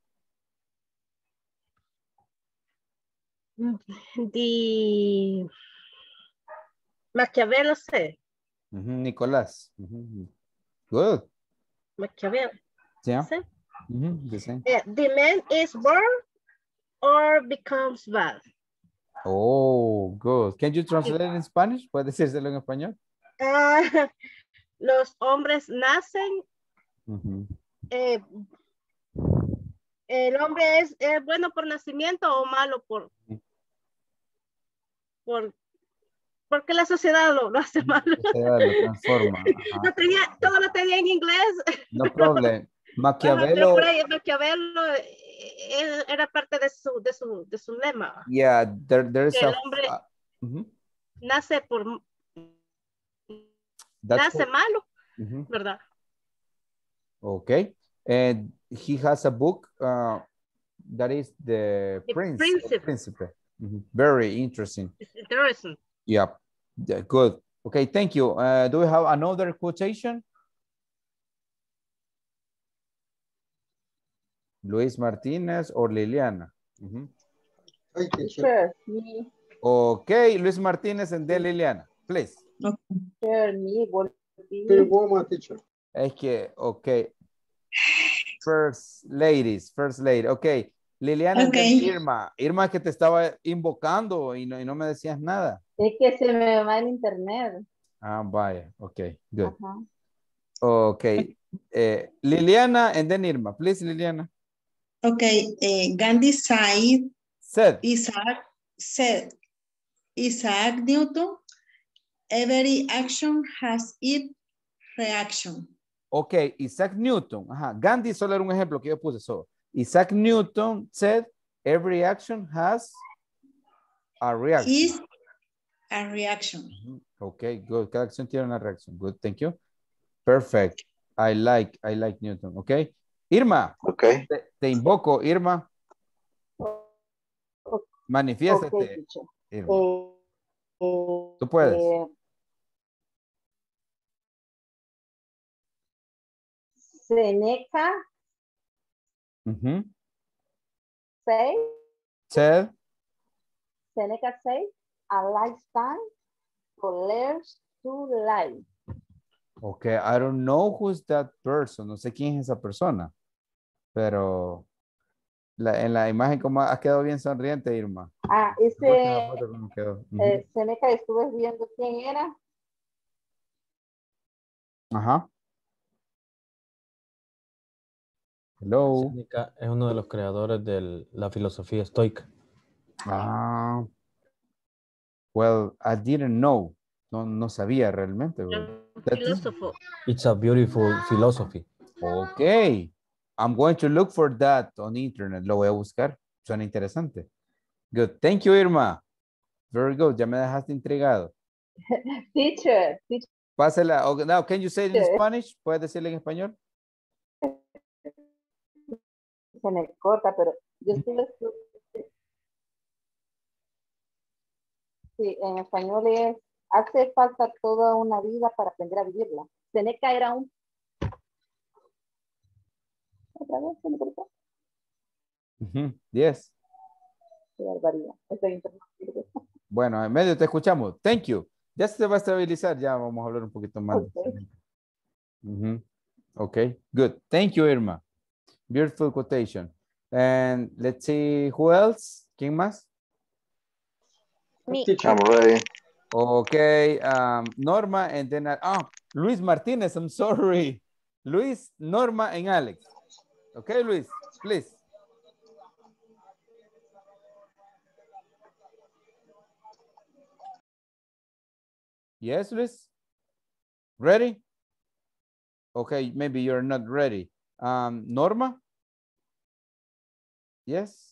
The Maquiavelo say. Nicolás. Good. Maquiavelo. Yeah. Say. The same. The man is born or becomes bad. Oh, good. Can you translate it in Spanish? ¿Puedes decírselo en español? Los hombres nacen. El hombre es bueno por nacimiento o malo porque la sociedad lo hace malo. La sociedad lo transforma. Todo lo tenía en inglés. No problem. Maquiavelo. Pero Maquiavelo era parte de su lema. Yeah, there is que el hombre nace malo, ¿verdad? Okay. And he has a book that is the Príncipe. Very interesting. It's interesting. Yeah, good. Okay, thank you. Do we have another quotation? Luis Martinez or Liliana? Sure, me. Okay, Luis Martinez and then Liliana, please. Sure, me will be. Es que, okay. First lady. Okay. Liliana and then Irma. Irma, que te estaba invocando y no me decías nada. Es que se me va el internet. Ah, vaya. Okay, good. Okay. Liliana and then Irma. Please, Liliana. Okay. Gandhi said. Isaac Newton, every action has its reaction. Ok, Isaac Newton. Ajá. Gandhi solo era un ejemplo que yo puse. Isaac Newton said, every action has a reaction. Is a reaction. Ok, good. Cada acción tiene una reacción. Good, thank you. Perfect. I like Newton. Ok. Irma. Ok. Te invoco, Irma. Manifiéstate. Okay, tú puedes. Seneca said Seneca said a lifetime colors to life. Okay, I don't know who's that person. No sé quién es esa persona. Pero en la imagen como ha quedado bien sonriente, Irma. Seneca, estuve viendo quién era. Ajá. Hello. Seneca es uno de los creadores de la filosofía estoica. Well, I didn't know. No sabía realmente. Filósofo. It's a beautiful philosophy. Okay. I'm going to look for that on internet. Lo voy a buscar. Suena interesante. Good. Thank you, Irma. Very good. Ya me dejaste intrigado. Teacher. Pásela. Okay, now, can you say it in Spanish? ¿Puedes decirle en español? Se me corta, pero yo estuve... Sí, en español es, hace falta toda una vida para aprender a vivirla. Seneca era un... ¿Otra vez se me cortó? Yes. Qué barbaridad. Bueno, en medio te escuchamos. Thank you. Ya se va a estabilizar. Ya vamos a hablar un poquito más. Okay, good. Thank you, Irma. Beautiful quotation. And let's see who else. ¿Quién más? Me. I'm ready. Okay, Norma and then Luis Martinez. I'm sorry. Luis, Norma, and Alex. Okay, Luis, please. Yes, Luis? Ready? Okay, maybe you're not ready. Norma? Yes?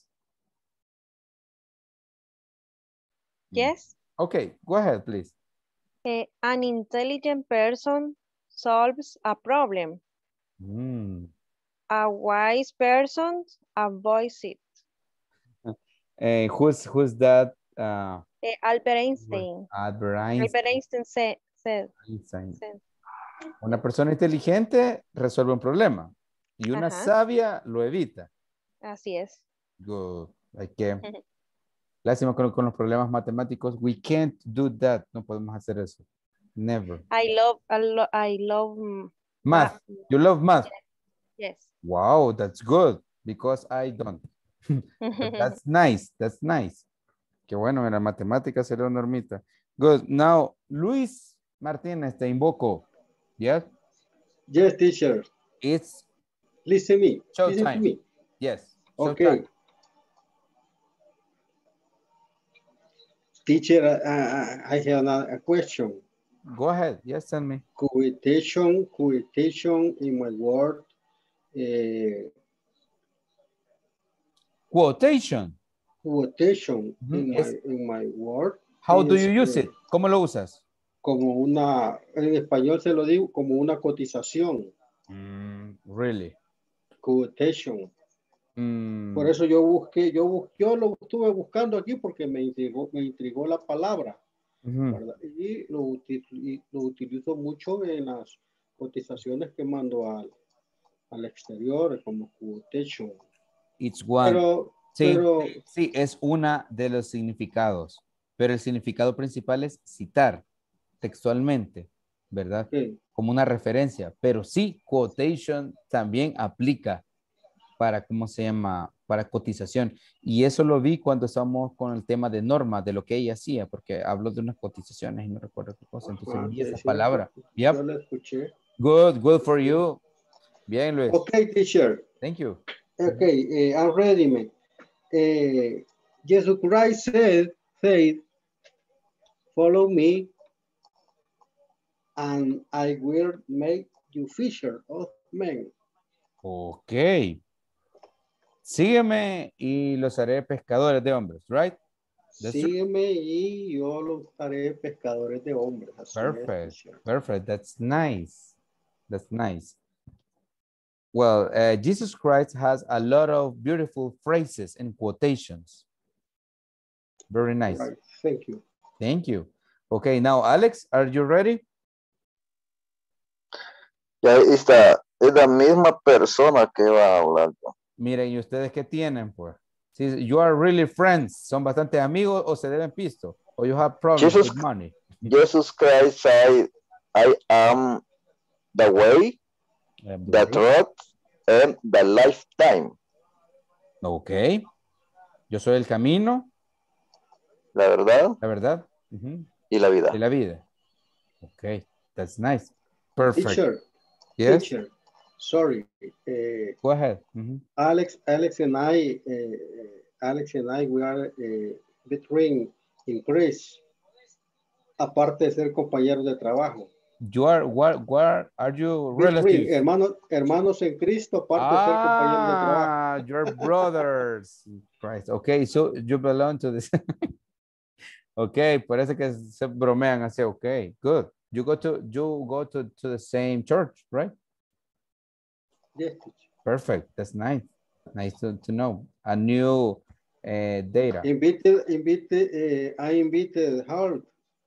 Yes. Okay, go ahead, please. An intelligent person solves a problem. A wise person avoids it. Who's that? Albert Einstein. Albert Einstein. Albert Einstein said. Una persona inteligente resuelve un problema y una sabia lo evita. Así es. Good. Hay que... Lástima con los problemas matemáticos. We can't do that. No podemos hacer eso. Never. I love math. You love math? Yes. Wow, that's good. Because I don't. That's nice. That's nice. Qué bueno, en la matemática será una hormita. Good. Now, Luis Martínez, te invoco. Yes? Yes, teacher. It's listen me. Show listen time. to me. Yes. Okay. Time. Teacher, I have a question. Go ahead. Yes, tell me. Quotation in my word. Quotation. Quotation in my word. How do you use it? ¿Cómo lo usas? Como una, en español se lo digo, como una cotización. Really? Quotation. Por eso yo lo estuve buscando aquí porque me intrigó la palabra. ¿Verdad? Y lo utilizo mucho en las cotizaciones que mando al exterior como quotation. It's one. Sí, es una de los significados, pero el significado principal es citar textualmente, ¿verdad? Sí. Como una referencia, pero sí, quotation también aplica para, ¿cómo se llama? Para cotización. Y eso lo vi cuando estábamos con el tema de norma, de lo que ella hacía, porque habló de unas cotizaciones y no recuerdo qué cosa. Entonces vi esa palabra. Yep. Yo la escuché. Good for you. Bien, Luis. Okay, teacher. Thank you. Okay, I'm ready, man. Jesus Christ said, follow me and I will make you fisher of men. Ok. Sígueme y los haré pescadores de hombres, right? Sígueme y yo los haré pescadores de hombres. Perfect. That's nice. That's nice. Well, Jesus Christ has a lot of beautiful phrases and quotations. Very nice. Right. Thank you. Thank you. Okay, now, Alex, are you ready? Ya es la misma persona que va hablando. Miren, ¿y ustedes qué tienen, pues? Si you are really friends, ¿son bastante amigos o se deben pisto? O you have problems with money? Jesus Christ said, I am the way, the truth, and the lifetime. Ok. Yo soy el camino. La verdad. La verdad. Y la vida. Y la vida. Ok. That's nice. Perfect. Teacher. Yes. Teacher. Sorry. Go ahead. Alex and I, we are between increase, aparte de ser compañeros de trabajo. You are, what are you relatives? Hermanos en Cristo, aparte de ser compañeros de trabajo. Your brothers. Christ. Okay, so you belong to this. Okay, parece que se bromean así. Okay, good. You go to the same church, right? Yes. Perfect. That's nice. Nice to know. A new data. I invited her.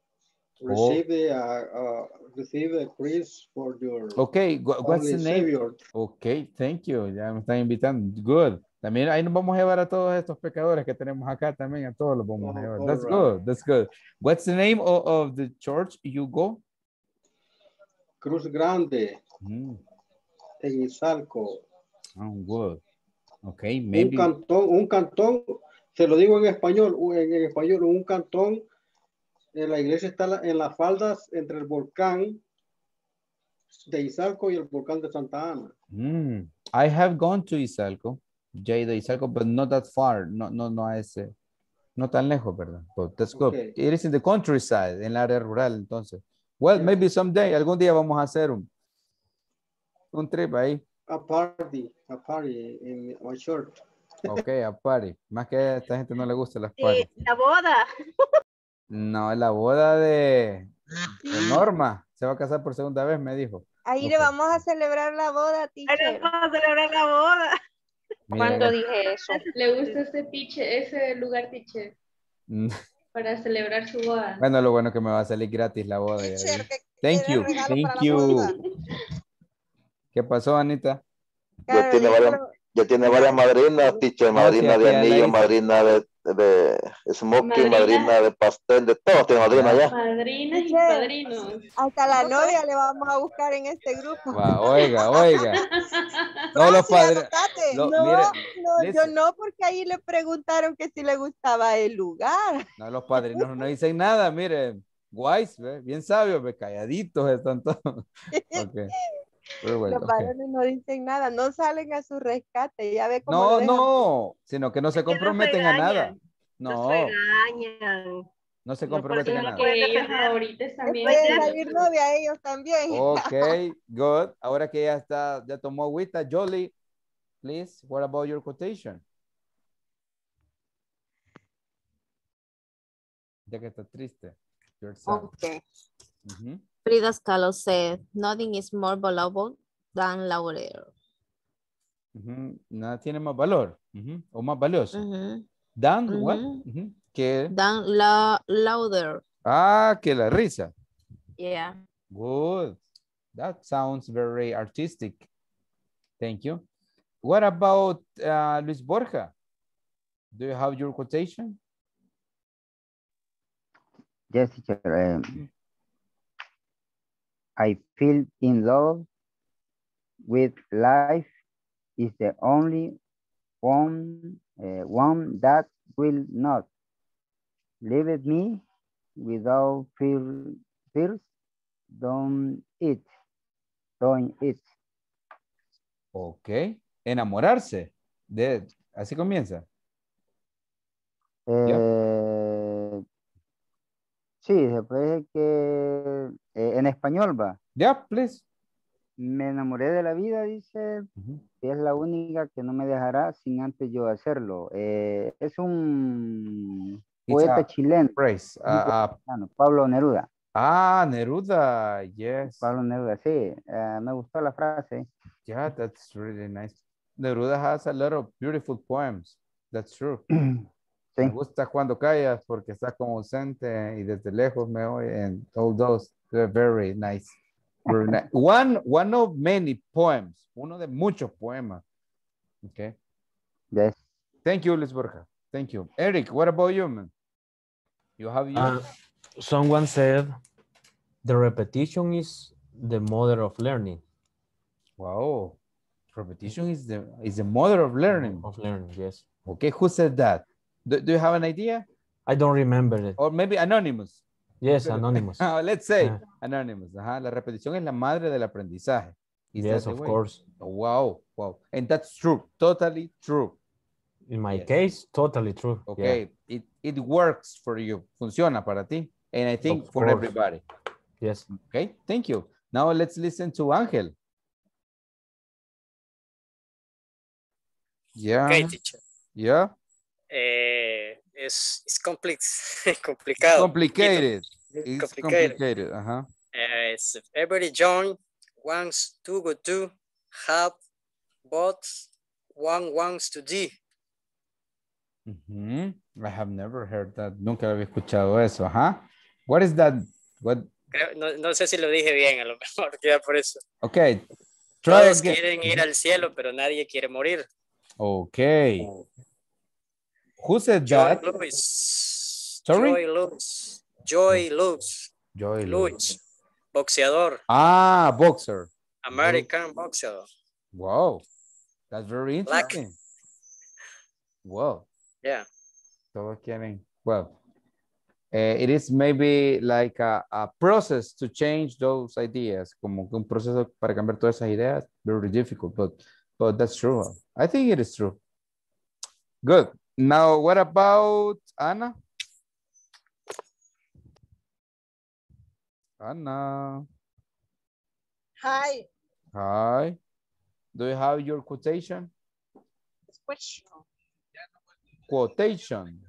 Receive a quiz for your. Okay, what's the name? Savior. Okay, thank you. Ya me están invitando. Good. También ahí nos vamos a llevar a todos estos pecadores que tenemos acá también, a todos los vamos a llevar. That's good. That's good. What's the name of the church you go? Cruz Grande. En Izalco. Oh, good. Okay, maybe. Un cantón, se lo digo en español, un cantón, la iglesia está en las faldas entre el volcán de Izalco y el volcán de Santa Ana. I have gone to Izalco, ya he ido a Izalco, but not that far, no a ese, no tan lejos, ¿verdad? But that's good. Okay. It is in the countryside, en el área rural, entonces. Well, maybe someday, algún día vamos a hacer un trip ahí. A party in my church. Ok, a party. Más que a esta gente no le gusta las parties. La boda. No, la boda de Norma. Se va a casar por segunda vez, me dijo. Ahí le vamos a celebrar la boda, teacher. Vamos a celebrar la boda. ¿Cuándo dije eso? Le gusta ese lugar, teacher, para celebrar su boda. Bueno, lo bueno que me va a salir gratis la boda. Thank you. ¿Qué pasó, Anita? Ya tiene varias madrinas, teacher, madrina de anillo, madrina de smoking, madrina de pastel, de todo tiene madrina ya. Madrinas y padrinos. Hasta la novia le vamos a buscar en este grupo. Va, oiga. No, los padres. Yo no, porque ahí le preguntaron que si le gustaba el lugar. No, los padrinos no dicen nada, miren. Wise, ¿ve? Bien sabios, calladitos están todos. Okay. Los varones no dicen nada, no salen a su rescate, ya ve cómo no, sino que no se comprometen a nada. No regañan. No se comprometen a nada. Ellos ahorita también. Pueden salir novia ellos también. Ok, good. Ahora que ya tomó agüita, Jolie, please, what about your quotation? Ya que está triste. Okay. Frida Kahlo said, nothing is more valuable than laughter. Nada tiene más valor o más valioso. Dan what? ¿Qué? Dan louder. Que la risa. Yeah. Good. That sounds very artistic. Thank you. What about Luis Borja? Do you have your quotation? Yes, teacher. I feel in love with life is the only one that will not leave me without fears. Don't it. Ok. Enamorarse. Así comienza. Sí, se puede que en español va. Yeah, please. Me enamoré de la vida, dice, que es la única que no me dejará sin antes yo hacerlo. Es un poeta chileno. Pablo Neruda. Neruda, yes. Pablo Neruda, sí. Me gustó la frase. Yeah, that's really nice. Neruda has a lot of beautiful poems. That's true. Sí. Me gusta cuando callas porque está como ausente y desde lejos me oye. And all those, they're very nice. Very nice. One of many poems. Uno de muchos poemas. Okay. Yes. Thank you, Luis Borja. Thank you. Eric, what about you, man? You have yours? Someone said the repetition is the mother of learning. Wow. Repetition is the mother of learning. Of learning, yes. Okay, who said that? Do you have an idea? I don't remember it. Or maybe Anonymous. Yes, Anonymous. Let's say Anonymous. La repetición es la madre del aprendizaje. Yes, of course. Wow. And that's true. Totally true. In my case, totally true. Okay, yeah. It works for you. Funciona para ti. And I think for everybody. Yes. Okay, thank you. Now let's listen to Angel. Yeah. Okay, teacher. Yeah. It's complicado. Complicated. It's complicated. It's every John wants to go to have, but one wants to do. I have never heard that. Nunca había escuchado eso. What is that? What? No sé si lo dije bien, a lo mejor queda por eso. Okay. Todos quieren ir al cielo, pero nadie quiere morir. Okay. Who said that? Sorry? Joy Lewis. Boxeador. Boxer. American boxer. Wow. That's very interesting. Wow. Yeah. Todos quieren. Well, it is maybe like a process to change those ideas. Como que un proceso para cambiar todas esas ideas. Very difficult, but that's true. I think it is true. Good. Now, what about Anna? Anna. Hi. Hi. Do you have your quotation? Question. Quotation.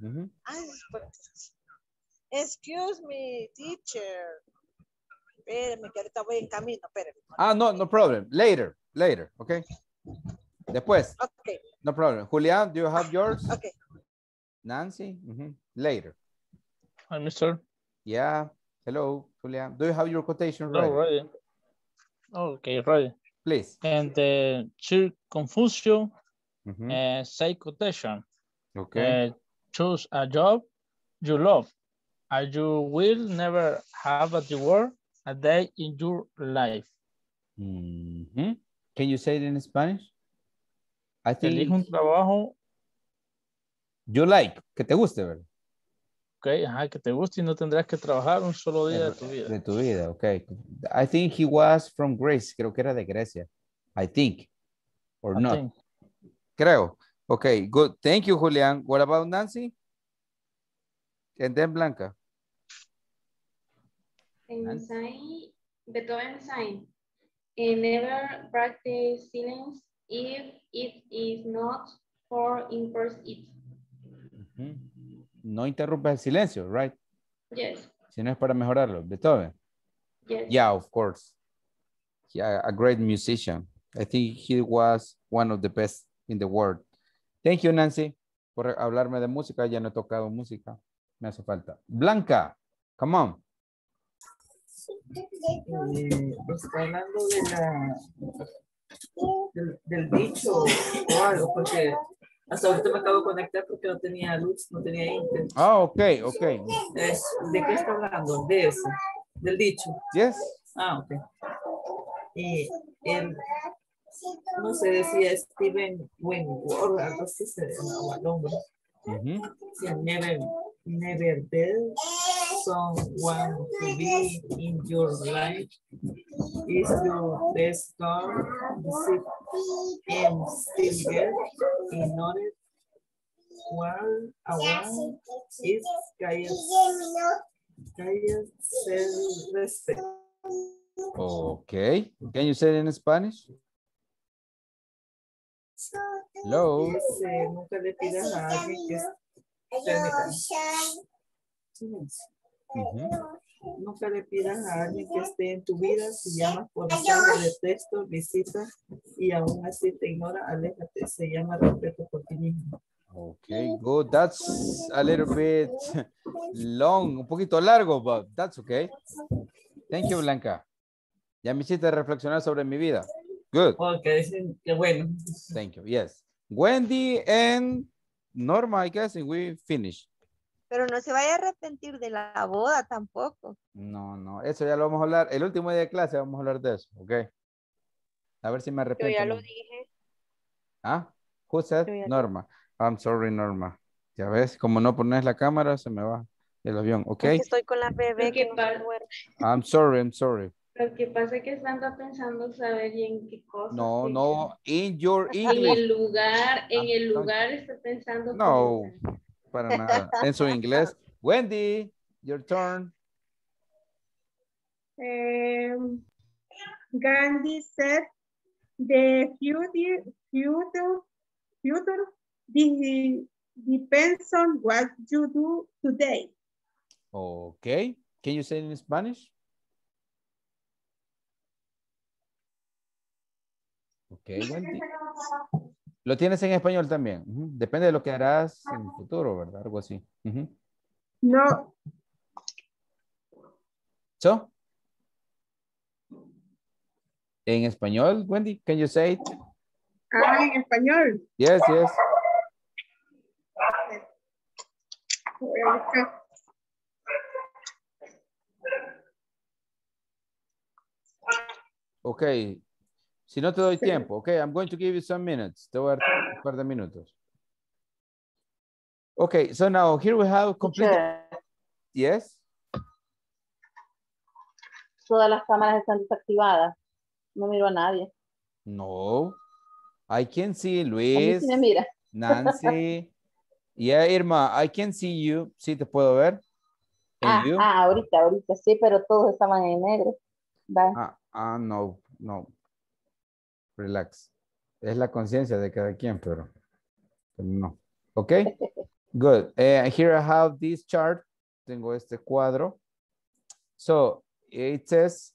Excuse me, teacher. Espérame, que ahorita voy en camino. Espérame. No problem. Later, okay? Después. Okay. No problem. Julian, do you have yours? Okay. Nancy? Later. Hi, mister. Yeah. Hello, Julian. Do you have your quotation ready? Oh, ready. Okay, ready. Please. And the Confucius say quotation. Okay. Choose a job you love, and you will never have a work a day in your life. Can you say it in Spanish? I think. Elige un trabajo. You like, que te guste, ¿verdad? Ok, ajá, que te guste y no tendrás que trabajar un solo día de tu vida. De tu vida, ok. I think he was from Greece. Creo que era de Grecia. I think. Or not. Think. Creo. Okay, good. Thank you, Julian. What about Nancy? And then Blanca. Beethoven sign. Never practice silence if it is not for enforce it. No interrumpa el silencio, right? Yes. Si no es para mejorarlo. Beethoven. Yes. Yeah, of course. Yeah, a great musician. I think he was one of the best in the world. Thank you, Nancy, por hablarme de música. Ya no he tocado música. Me hace falta. Blanca, come on. Está hablando del dicho o algo, porque hasta ahorita me acabo de conectar porque no tenía luz, no tenía internet. Ah, ok. ¿De qué está hablando? De eso, del dicho. Yes. Ah, ok. Y él, no sé, decía Steven Wingward, algo así se llamaba el hombre. Decía, never tell someone to be in your life is your best card, and still get ignored while a one is self-respect. Okay. Can you say it in Spanish? Hello. Nunca le pidas a alguien que nunca le pidas a alguien que esté en tu vida. Si llamas por mensaje de texto, visita y aún así te ignora, aléjate. Se llama respeto por ti mismo. Okay, good. That's a little bit long, un poquito largo, but that's okay. Thank you, Blanca. Ya me hiciste reflexionar sobre mi vida. Good. Okay, qué bueno. Thank you. Yes. Wendy and Norma, I guess, and we finish. Pero no se vaya a arrepentir de la boda tampoco. No, eso ya lo vamos a hablar. El último día de clase vamos a hablar de eso, ¿ok? A ver si me arrepiento. Yo ya lo dije. ¿Ah? Who said? Norma. I'm sorry, Norma. Ya ves, como no pones la cámara, se me va el avión, ¿ok? Es que estoy con la bebé que no se duerme. I'm sorry. Lo que pasa es que anda pensando saber y en qué cosas. No, in your English. En el lugar está pensando. No, para nada. En su inglés. Wendy, your turn. Gandhi said the future depends on what you do today. Okay. Can you say it in Spanish? Okay, Wendy. Lo tienes en español también. Depende de lo que harás en el futuro, ¿verdad? Algo así. No. So? En español, Wendy, can you say it? En español. Yes. Okay. Si no te doy tiempo, okay, I'm going to give you some minutes. Te voy a dar un par de minutos. Okay, so now here we have complete. Yes. Todas las cámaras están desactivadas. No miro a nadie. No. I can see Luis. Sí me mira. Nancy. Yeah, Irma, I can see you. Sí, te puedo ver. Ahorita sí, pero todos estaban en negro. Bye. No. Relax. Es la conciencia de cada quien, pero no. Okay. Good. Here I have this chart. Tengo este cuadro. So it says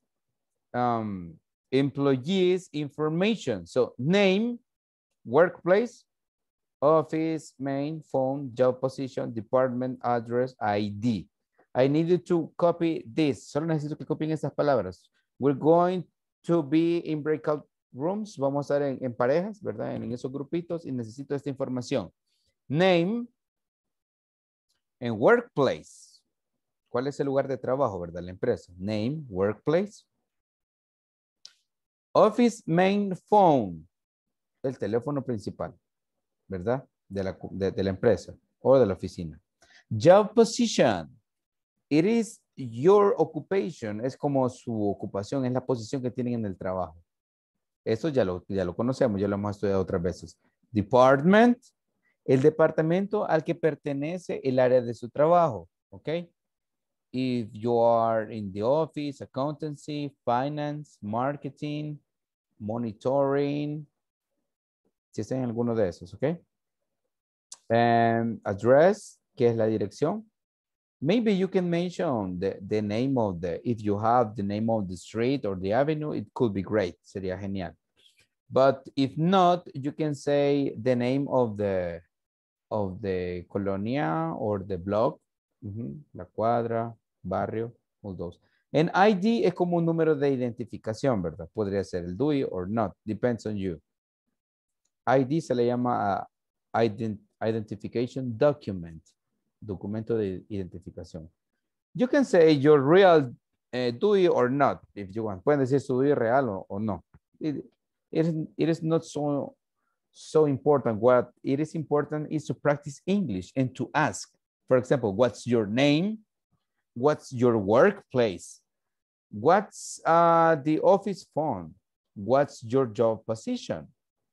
employees information. So name, workplace, Office, main, phone, job position, department, address, ID. I need you to copy this. Solo necesito que copien esas palabras. We're going to be in breakout rooms. Vamos a estar en parejas, ¿verdad? En esos grupitos y necesito esta información. Name and workplace. ¿Cuál es el lugar de trabajo, verdad? La empresa. Name, workplace. Office main phone. El teléfono principal, ¿verdad? De la empresa o de la oficina. Job position. It is your occupation. Es como su ocupación, es la posición que tienen en el trabajo. Eso ya lo conocemos, ya lo hemos estudiado otras veces. Department. El departamento al que pertenece el área de su trabajo. ¿Ok? If you are in the office, accountancy, finance, marketing, monitoring. Si están en alguno de esos, ¿ok? Address, que es la dirección. Maybe you can mention the name of if you have the name of the street or the avenue, it could be great. Sería genial. But if not, you can say the name of the colonia or the block. La cuadra, barrio, all those. And ID es como un número de identificación, ¿verdad? Podría ser el DUI or not. Depends on you. ID se le llama identification document. Documento de identificación. You can say your real DUI or not, if you want. Pueden decir su DUI real o no. It is not so important. What it is important is to practice English and to ask. For example, what's your name? What's your workplace? What's the office phone? What's your job position?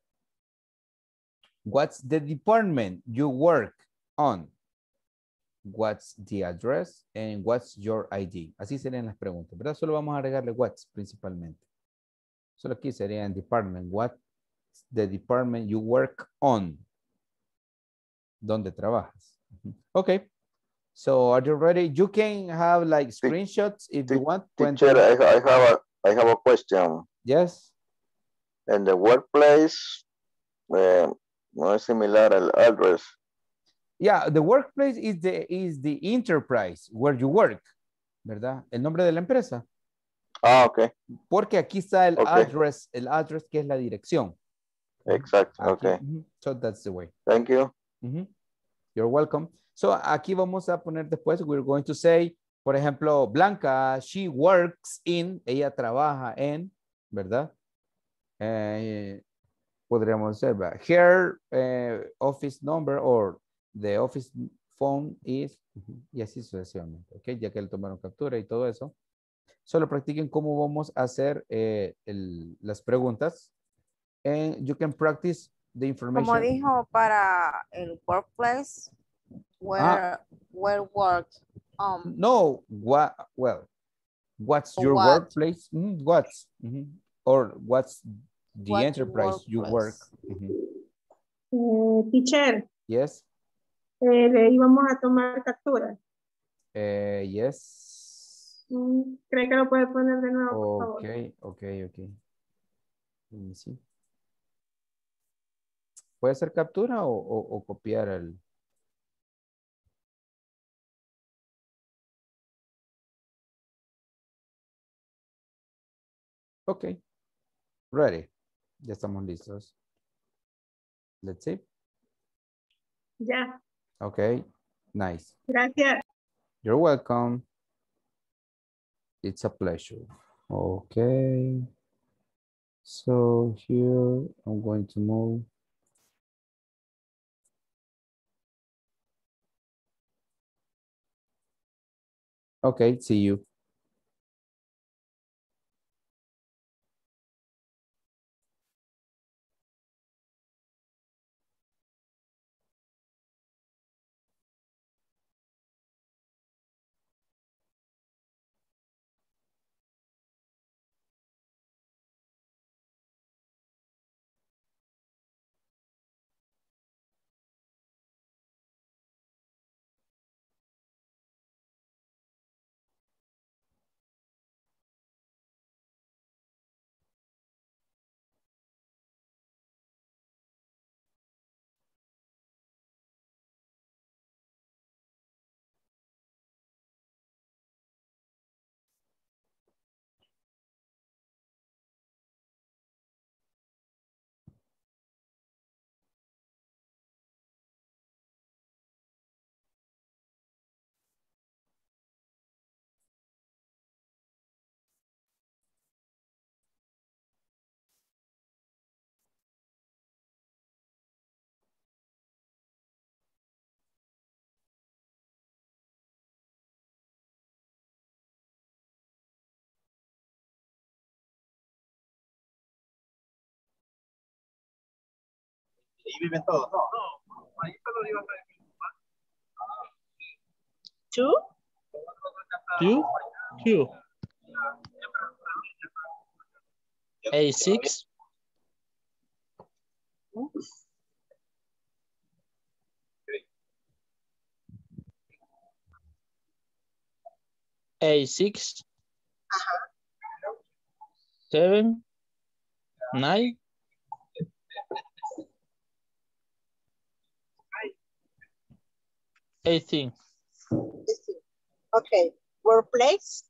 What's the department you work on? What's the address? And what's your ID? Así serían las preguntas, ¿verdad? Solo vamos a agregarle what's principalmente. Solo aquí sería en department. What's the department you work on? ¿Dónde trabajas? Okay. So are you ready? You can have like screenshots if you want. Teacher, I have a question. Yes. In the workplace, no es similar al address. Yeah, the workplace is the enterprise where you work, ¿verdad? El nombre de la empresa. Ah, okay. Porque aquí está el address que es la dirección. Exacto, aquí. Okay. So that's the way. Thank you. You're welcome. So aquí vamos a poner después, we're going to say, por ejemplo, Blanca, she works in, ella trabaja en, ¿verdad? Podríamos decir, her office number or the office phone is, y así sucesivamente, ¿ok? Ya que le tomaron captura y todo eso. Solo practiquen cómo vamos a hacer las preguntas. And you can practice the information. Como dijo para el workplace, where work. No, what's your workplace? What's? Or what's the enterprise you work? Teacher. Yes. Le íbamos a tomar captura. Yes. ¿Cree que lo puede poner de nuevo, por favor? Okay. Let me see. ¿Puede ser captura o copiar el? Ok. Ready. Ya estamos listos. Let's see. Ya. Okay. Nice. Gracias. You're welcome. It's a pleasure. Okay. So here I'm going to move. Okay, see you. viven todos, no. Two. Two. A6. A6. 7. 9. 18. Okay. Workplace.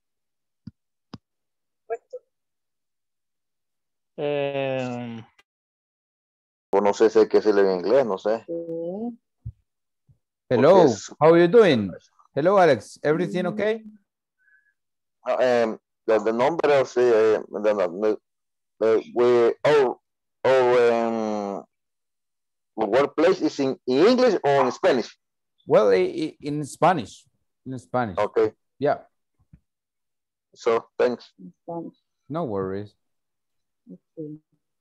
No sé si hay que decirle en inglés, no sé. Hello, how are you doing? Hello, Alex. Everything okay? The number of workplace is in English or in Spanish? Well, in Spanish. In Spanish. Okay. Yeah. So, thanks. No worries. Okay.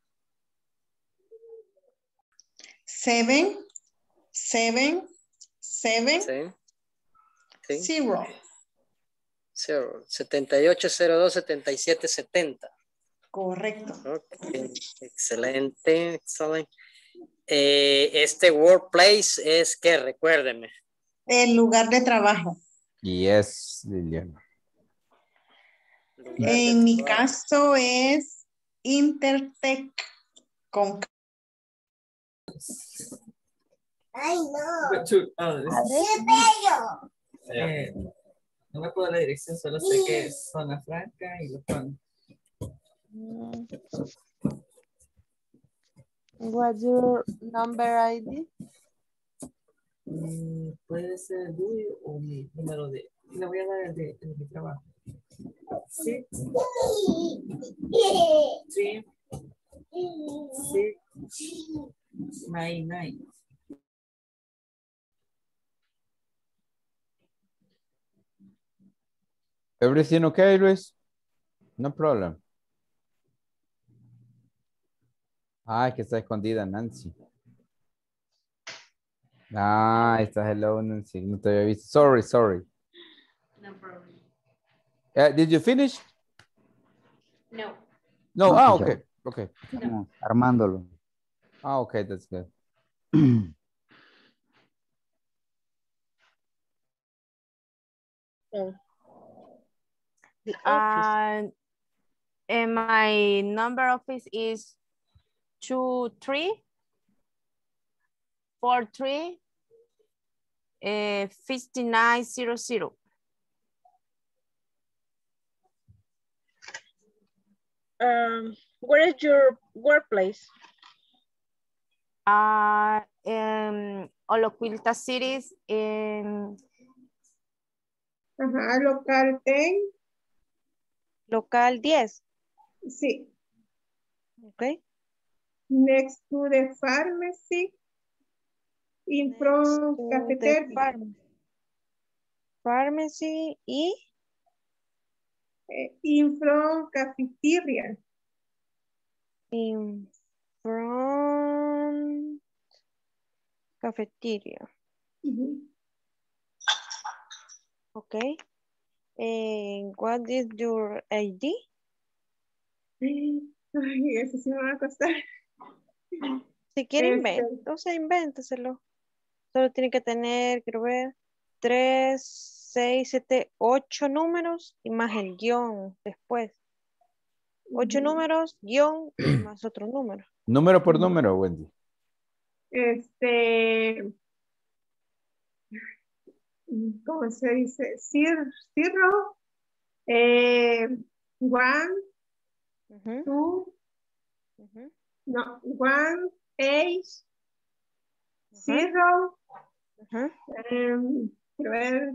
7, 7, 7, Sí. 0. 0. 7802-7770. Correcto. Okay. Excelente, excelente. Este workplace es que, recuérdeme. El lugar de trabajo. Yes, Liliana. En mi caso es Intertech con... Ay, no. No me puedo la dirección, solo sé que es Zona Franca y Los Juanes. What's your number ID? Puede ser Dewey o mi número de... Le voy a dar el de mi trabajo. 6, 3, 6, 9, 9. Everything okay, Luis? No problem. Ay, que está escondida Nancy. Ah, está hello Nancy. No te había visto. Sorry. No problem. Did you finish? No. No, okay. Estamos armándolo. Okay, that's good. And my number office is 2343 5900. Where is your workplace? Oloquilta cities in... Ajá, local 10. Local 10. Sí. Okay. Next to the pharmacy. In front cafeteria. Pharmacy y... In front cafeteria. In front cafeteria. Okay. And what is your ID? Ay, eso sí me va a costar. Si quiere invénteselo. Solo tiene que tener, quiero ver, 3, 6, 7, 8 números y más el guión después. 8 números, guión y más otro número. Número por número, Wendy. ¿Cómo se dice? Zero, 1, 2, no, 1, 8, 0, quiero ver,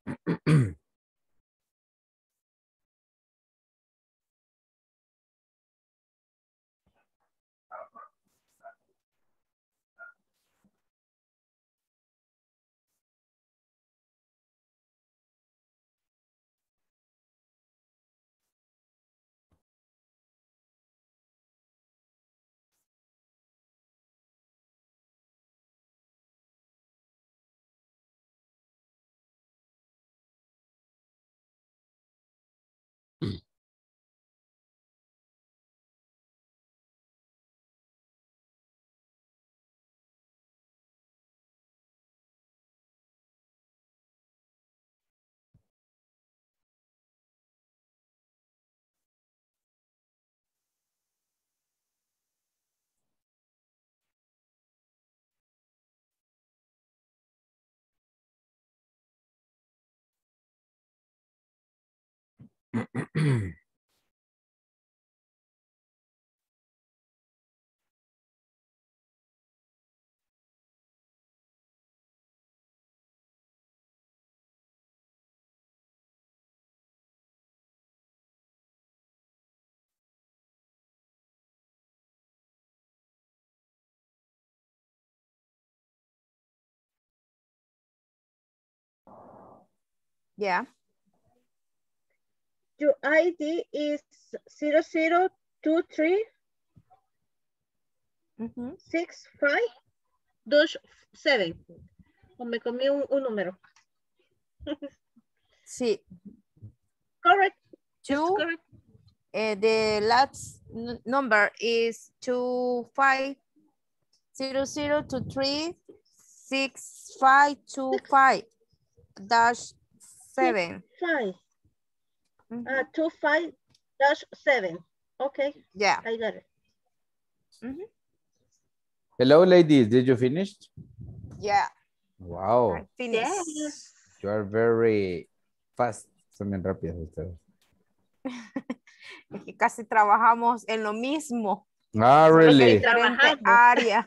Yeah. Your ID is 0023 6527. O me comí un número. Sí. Correct. Two. Correct. The last number is 2500236525-7. 25-7. Okay. Yeah. I got it. Hello, ladies. Did you finish? Yeah. Wow. I finished. Yes. You are very fast. Son bien rápidas ustedes. Es que casi trabajamos en lo mismo. Ah, really? Diferente área.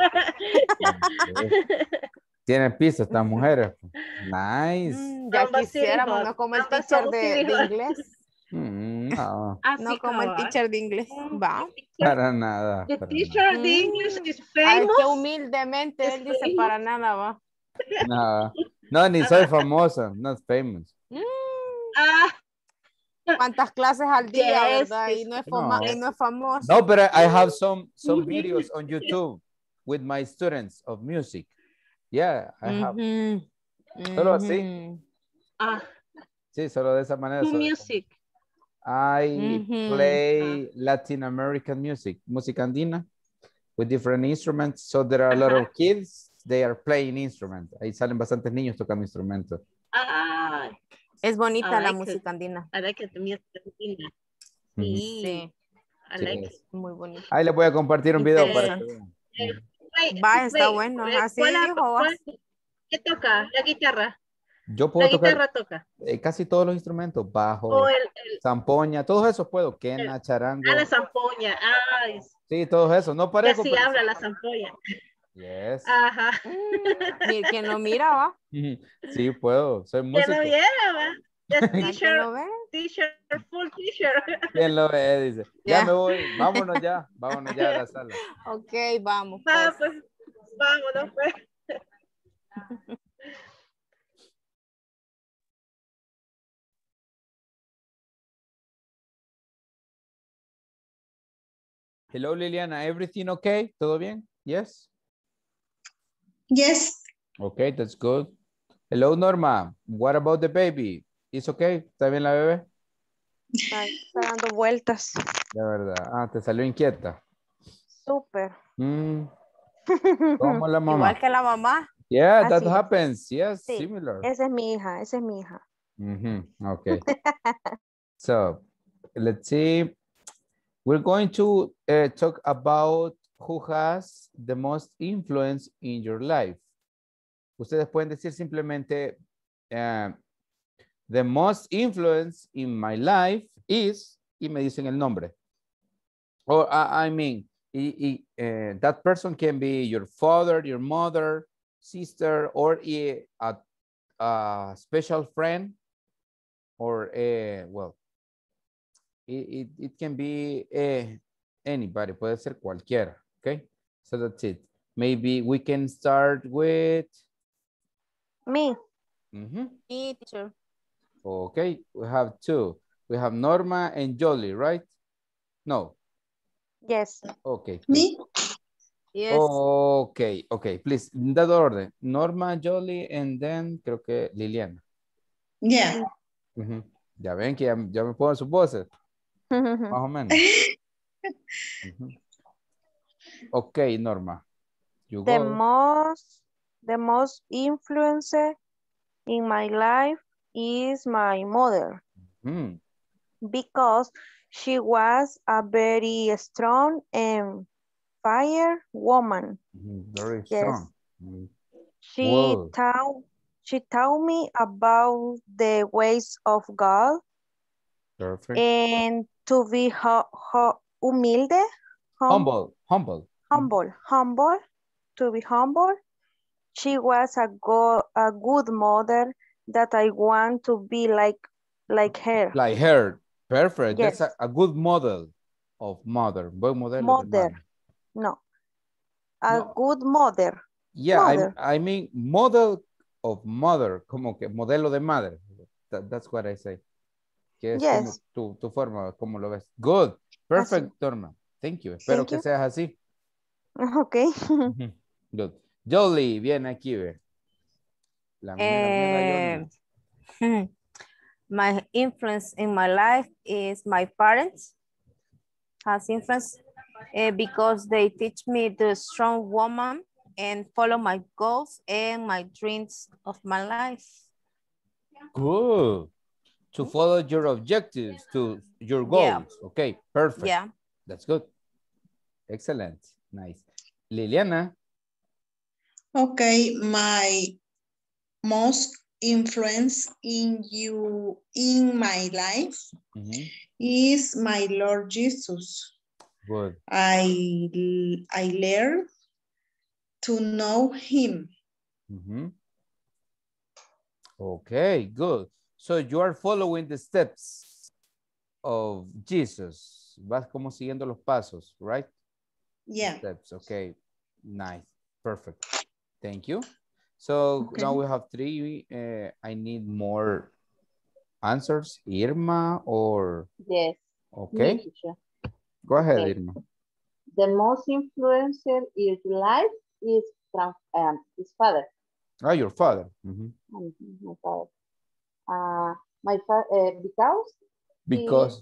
Tienen piso estas mujeres. Nice. Ya quisiéramos, no como el teacher de inglés. No. No como el teacher de inglés. Va. Para nada. The para teacher nada. de inglés is Ay, famous. que humildemente él dice para nada, va. No, no, ni soy famosa. Not famous. ¿Cuántas clases al día, Yes, verdad? Y no es, No. y no es famoso. No, but I have some videos on YouTube with my students of music. Yeah, I have. Solo así. Sí, solo de esa manera. Music. I play Latin American music, música andina, with different instruments. So there are a lot of kids, they are playing instruments. Ahí salen bastantes niños tocando instrumentos. Es bonita la música andina. I like it, the music andina. Sí. I like it. Muy bonito. Ahí les voy a compartir un video para que vean. Va, está bueno. Así dijo. ¿Qué toca? La guitarra. Yo puedo tocar toca. Casi todos los instrumentos, bajo, zampoña, todos esos puedo, quena, charango. La zampoña. Sí, todos esos, no parejo. Sí, habla la zampoña. Yes. Ajá. ¿Quién lo mira, va? Sí, puedo, soy músico. ¿Quién lo viera, va? ¿Quién lo ve? Teacher, full teacher. ¿Quién lo ve? Dice. Ya me voy, vámonos ya a la sala. Ok, vamos. Pues vámonos, pues. Hello, Liliana. Everything okay? ¿Todo bien? Yes? Yes. Okay, that's good. Hello, Norma. What about the baby? It's okay? ¿Está bien la bebé? Está dando vueltas. De verdad. Te salió inquieta. Súper. ¿Cómo la mamá? Igual que la mamá. Yeah, Así that es. happens. Yes, Sí, similar. esa es mi hija, Okay. So, let's see. We're going to talk about who has the most influence in your life. Ustedes pueden decir simplemente, the most influence in my life is, y me dicen el nombre. Or, I mean, that person can be your father, your mother, sister, or a special friend or well, it can be anybody, puede ser cualquiera, okay? So that's it. Maybe we can start with me. Me, teacher. Okay, we have two. We have Norma and Jolie, right? No. Yes. Okay. Me? Yes. Okay, please, in that order. Norma, Jolie, and then creo que Liliana. Yeah. Ya ven que ya me pongo sus voces. Más o menos. Okay, Norma. You the go. most influencer in my life is my mother. Because she was a very strong and fire woman. Very yes. strong. She taught me about the ways of God. Perfect. And to be humilde. Humble. To be humble. She was a good mother that I want to be like her. Like her. Perfect. Yes. That's a good model of mother. Buen modelo Mother. de madre. No. Good mother. Yeah, mother. I mean model of mother, como que modelo de madre. That's what I say. Que es yes. como tu forma, como lo ves. Good. Perfect, Norma. Thank you. Espero que seas así. Ok. Good. Jolie, viene aquí, ve. La mera Jolie. My influence in my life is my parents. Has influence because they teach me the strong woman and follow my goals and my dreams of my life. Good. To follow your objectives, to your goals. Yeah. Okay, perfect. Yeah. That's good. Excellent. Nice. Liliana. Okay, my most influence in my life is my Lord Jesus. Good. I learned to know him. Okay, good. So you are following the steps of Jesus. Vas como siguiendo los pasos, right? Yeah. Steps, okay. Nice, perfect. Thank you. So now we have three. I need more answers. Irma or? Yes. Okay. Me, go ahead, Irma. The most influencer in life is his father. Ah, your father. My father. Because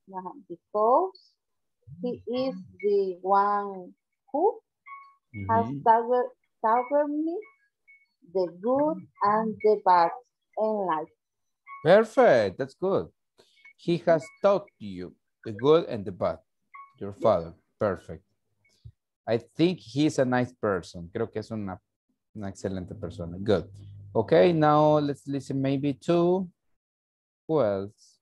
he is the one who has taught me the good and the bad in life. Perfect. That's good. He has taught you the good and the bad. Your father. Perfect. I think he's a nice person. Creo que es una excelente persona. Good. Okay, now let's listen maybe to who else?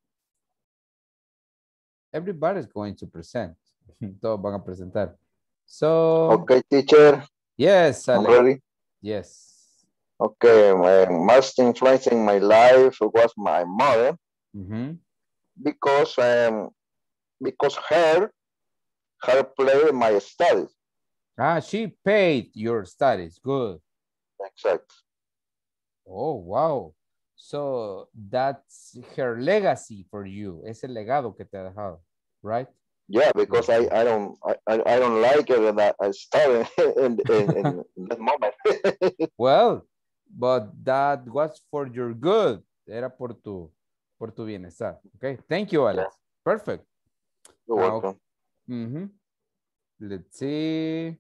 Everybody's going to present. Todos van a presentar. So. Okay, teacher. Yes, Ale. Ready? Yes. Okay, my most influence in my life was my mother. Because her played my studies. Ah, she paid your studies. Good. Exactly. Oh, wow. So that's her legacy for you. Es el legado que te ha dejado, right? Yeah, because I don't like it that I started in that moment. Well, but that was for your good. Era por tu bienestar. Okay. Thank you, Alex. Yeah. Perfect. You're welcome. Let's see.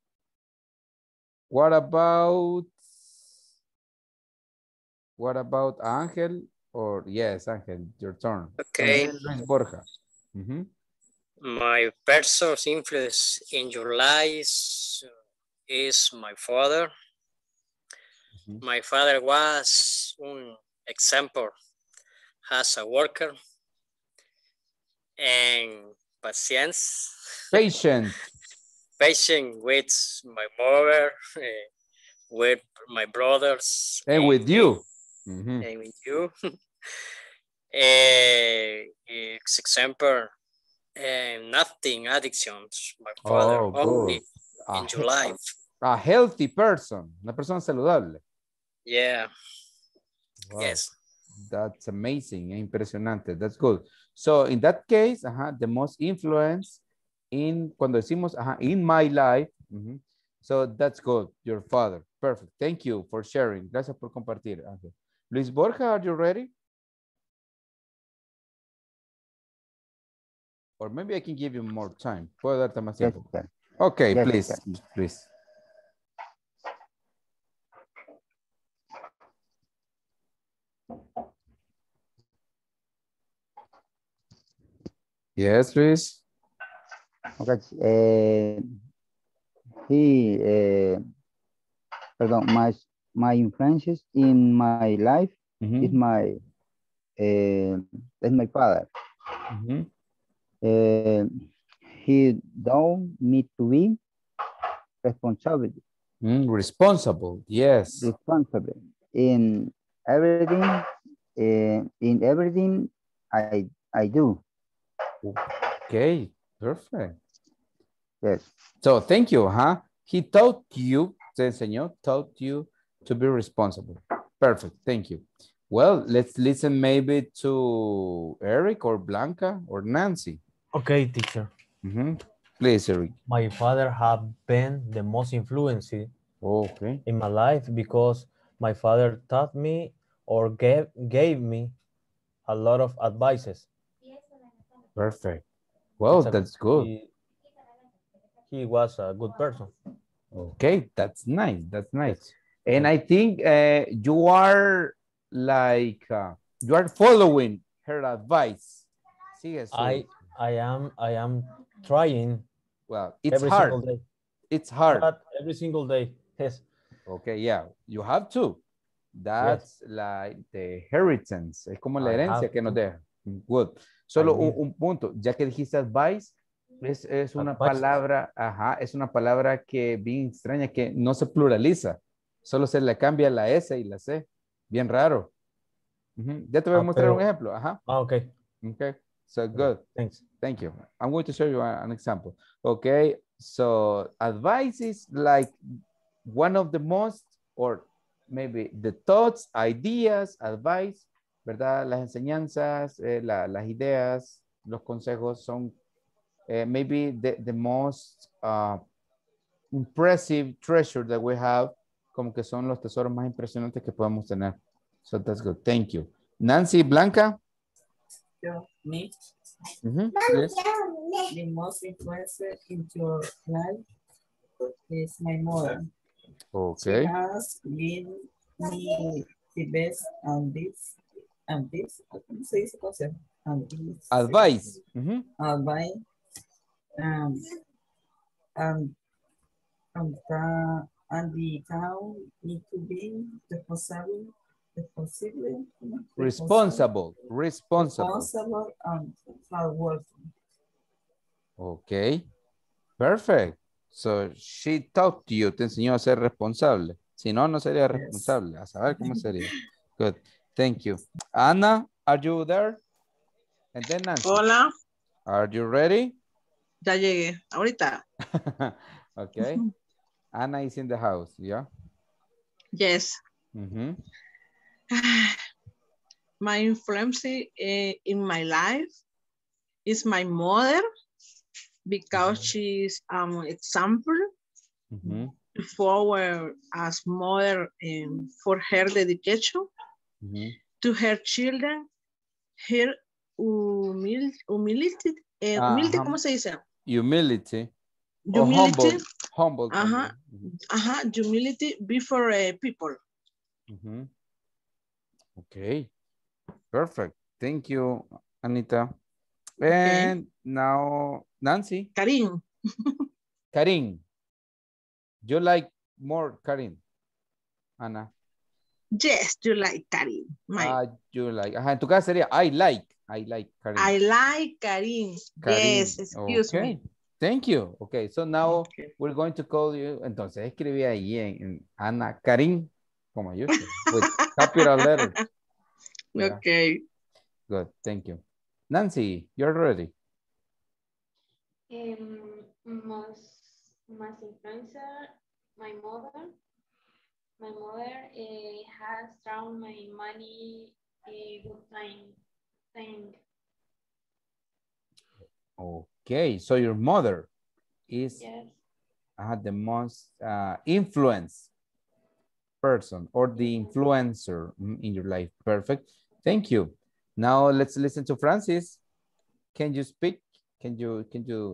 What about Angel? Or yes, Angel, your turn. Okay. Luis Borja. My person's influence in your lives is my father. My father was an example as a worker and patience. Patient with my mother, with my brothers. And with you. naming you. Example, nothing addictions. My father only in your life. A healthy person, una persona saludable. Yeah. Wow. Yes. That's amazing, impresionante. That's good. So in that case, the most influence in, cuando decimos, in my life. So that's good, your father. Perfect. Thank you for sharing. Gracias por compartir. Okay. Luis Borja, are you ready? Or maybe I can give you more time. Puedo darte más tiempo. Yes, okay, yes, please. Yes, Luis. Okay. My influences in my life is my father. He don't need to be responsible. Responsible, yes. Responsible in everything. In everything I do. Okay, perfect. Yes. So thank you, He taught you, te enseñó, taught you to be responsible. Perfect, thank you. Well, let's listen maybe to Eric or Blanca or Nancy. Okay, teacher. Please, Eric. My father have been the most influence in my life because my father taught me or gave me a lot of advices. Perfect. Well, that's good. He was a good person. Okay, that's nice. That's nice. Yes. And I think you are like, you are following her advice. I am trying. Well, it's hard. Single day. It's hard. Not every single day. Yes. Okay, yeah, you have to. That's like the inheritance. Es como la herencia que nos deja. Good. Solo un punto. Ya que dijiste advice, es una palabra, es una palabra que bien extraña, que no se pluraliza. Solo se le cambia la S y la C. Bien raro. Ya te voy a mostrar un ejemplo. Okay. Okay. So good. Thanks. Thank you. I'm going to show you an example. Okay. So advice is like one of the most, or maybe the thoughts, ideas, advice, ¿verdad? Las enseñanzas, las ideas, los consejos son maybe the most impressive treasure that we have, como que son los tesoros más impresionantes que podemos tener. So that's good. Thank you. Nancy, Blanca? Me? Yes. The most influencer in your life is my mother. Okay. She has given me the best and this. ¿Cómo se dice consejo? Advice. Advice. And the town need to be responsible and hardworking. Okay, perfect. So she taught you, te enseñó a ser responsable. Si no, no sería responsable. A saber cómo sería. Good. Thank you. Anna, are you there? And then Nancy. Hola. Are you ready? Ya llegué. Ahorita. Okay. Anna is in the house, yeah? Yes. My influence in my life is my mother because she's an example to follow as mother for her dedication to her children, her humility, ¿cómo se dice? Humility. Humility. Humble. Humility before people. Okay. Perfect. Thank you, Anita. And now, Nancy. Karin. Karin. You like more Karin? Ana. Yes, you like Karin. You like. En tu caso sería I like Karin. I like Karin. Yes, excuse me. Thank you. Okay, so now we're going to call you. Entonces escribí ahí en Ana Karin. como usual, with capital letters. Yeah. Okay. Good, thank you. Nancy, you're ready. Más influencer, my mother. My mother has thrown my money a good thing. Okay, so your mother is Yes. The most influenced person or the influencer in your life. Perfect. Thank you. Now let's listen to Francis. Can you speak? Can you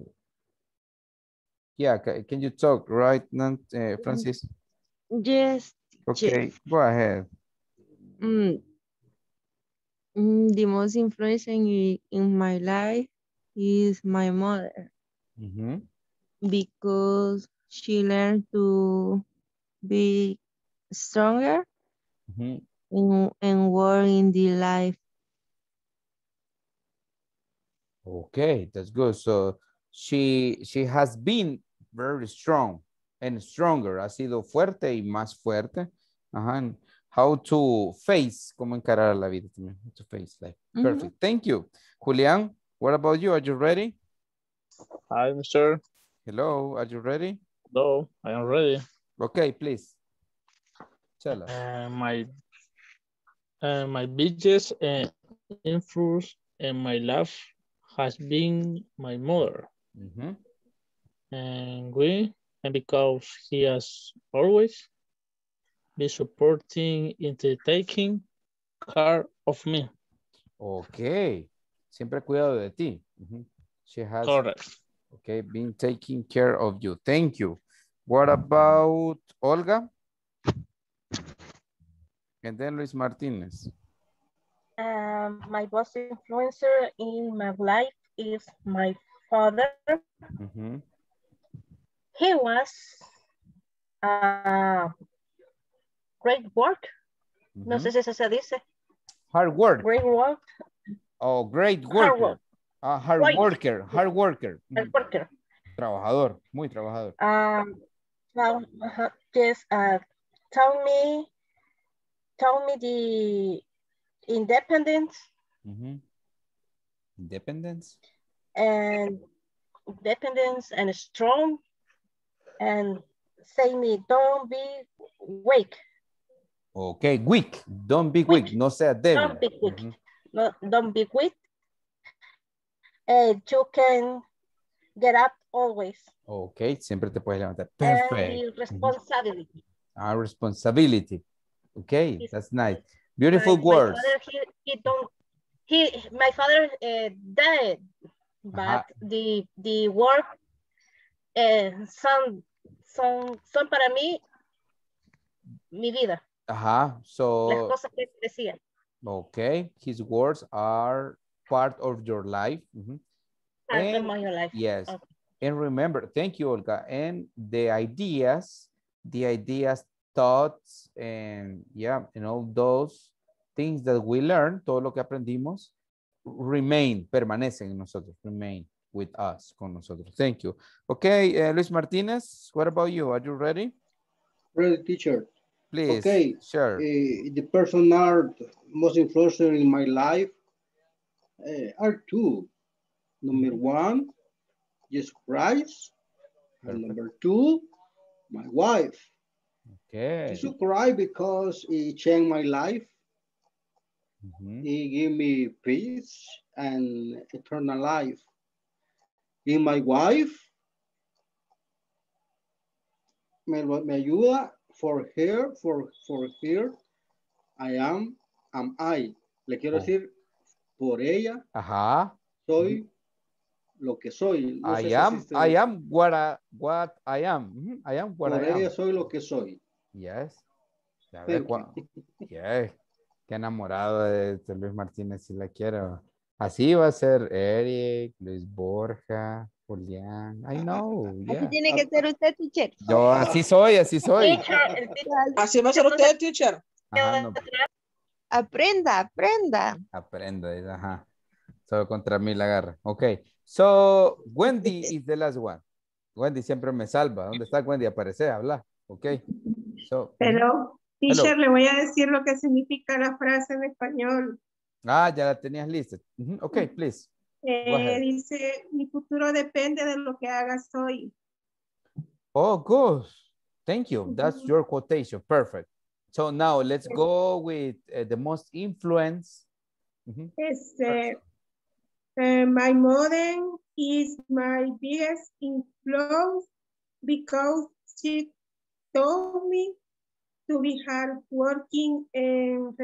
yeah, can you talk, right, Francis? Yes. Okay, Yes. go ahead. The most influencing in my life is my mother. Because she learned to be stronger and work in the life. Okay, that's good. So she has been very strong and stronger. Ha sido fuerte y más fuerte. And how to face, cómo encarar la vida también. To face life. Perfect. Thank you. Julian, what about you? Are you ready? Hi, Mr. Hello, are you ready? Hello, I am ready. Okay, please. Tell us. My biggest influence in my life has been my mother. And because he has always been supporting and taking care of me. Okay. Siempre cuidado de ti. She has been taking care of you. Thank you. What about Olga? And then Luis Martinez. My most influencer in my life is my father. He was great work. No sé si eso se dice. Hard work. Great work. Oh, great worker. Hard worker. Hard worker. Hard worker. Trabajador. Muy trabajador. Just tell me the independence. Independence and strong, and say me don't be weak. Okay, weak. Don't be weak. No sea débil. Don't be weak. No, don't be weak. You can get up always. Okay, siempre te puedes levantar. Perfect. And responsibility. Responsibility. Okay, that's nice. Beautiful words. My father died, but the work son para mí mi vida. So las cosas que decía. Okay, his words are part of your life. Part of my life. Yes. Okay. And remember, thank you, Olga. And the ideas, thoughts, and all those things that we learn, todo lo que aprendimos, permanecen en nosotros, remain with us, con nosotros. Thank you. Okay, Luis Martinez, what about you? Are you ready? Ready, teacher. Please, okay. Sure. The person most influential in my life are two. Number one, Jesus Christ. And number two, my wife. Okay. Jesus Christ because he changed my life. He gave me peace and eternal life. In my wife, me ayuda for her, I am I. Le quiero decir, por ella, soy lo que soy. No I am what I am. I am what por I am. ella soy lo que soy. Yes. Yeah. Qué enamorado de Luis Martínez, si la quiero. Así va a ser Eric, Luis Borja, Julián. I know. Yeah. Así tiene que ser usted, teacher. Yo así soy. Así va a ser usted, teacher. No. Aprenda. Aprenda, ajá. Solo contra mí la agarra. Ok. So, Wendy is the last one. Wendy siempre me salva. ¿Dónde está Wendy? Aparece, habla. Ok. So, Hello. Teacher, le voy a decir lo que significa la frase en español. Ah, ya la tenías lista. Ok, please. Go ahead. Dice, mi futuro depende de lo que hagas hoy. Oh, good. Thank you. That's your quotation. Perfect. So now let's go with the most influence. My mother is my biggest influence because she told me to be hard working and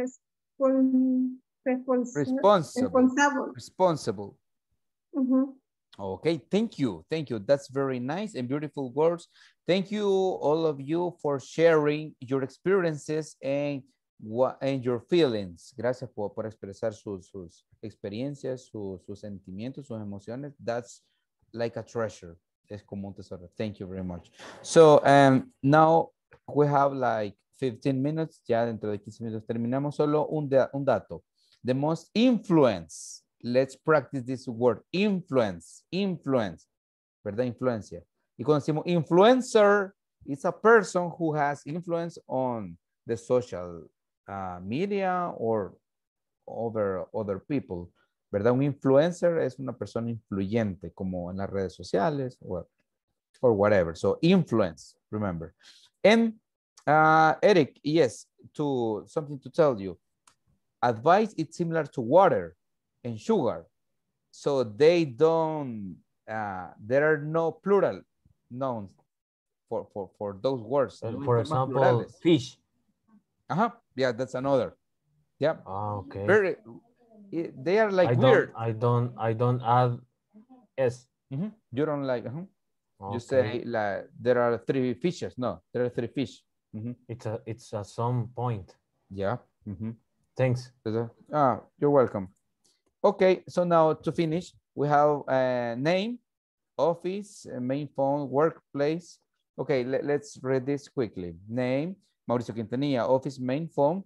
responsible. Okay, thank you. Thank you. That's very nice and beautiful words. Thank you, all of you, for sharing your experiences and your feelings. Gracias por expresar sus experiencias, sus sentimientos, sus emociones. That's like a treasure. Es como un tesoro. Thank you very much. So now we have like 15 minutes. Ya dentro de 15 minutos terminamos. Solo un dato. The most influence. Let's practice this word. Influence. Influence. ¿Verdad? Influencia. Y cuando decimos influencer, it's a person who has influence on the social media or over other people. ¿Verdad? Un influencer es una persona influyente, como en las redes sociales or whatever. So influence, remember. And Eric, yes, something to tell you. Advice is similar to water and sugar. So they don't, there are no plural nouns for those words. For example, fish. Yeah, that's another. Yeah. Okay. They are like weird. I don't add S. You don't like, Okay. You say like there are 3 fishes. No, there are 3 fish. It's at some point. Yeah. Thanks. You're welcome. Okay, so now to finish, we have name, office, main phone, workplace. Okay, let's read this quickly. Name, Mauricio Quintanilla, office, main phone,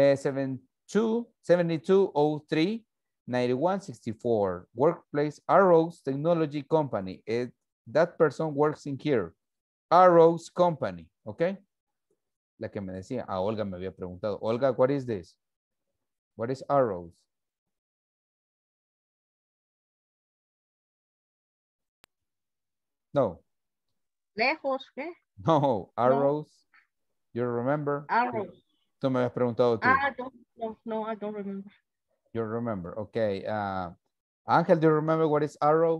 7203 9164. Workplace, Arrows Technology Company. That person works in here. Arrows Company, okay? La que me decía, Olga me había preguntado. Olga, what is this? What is Arrows? No. Lejos, ¿qué? No, Arrows. You remember? Arrows. Tú me habías preguntado tú. No, I don't remember. You remember, okay. Ángel, do you remember what is arrow?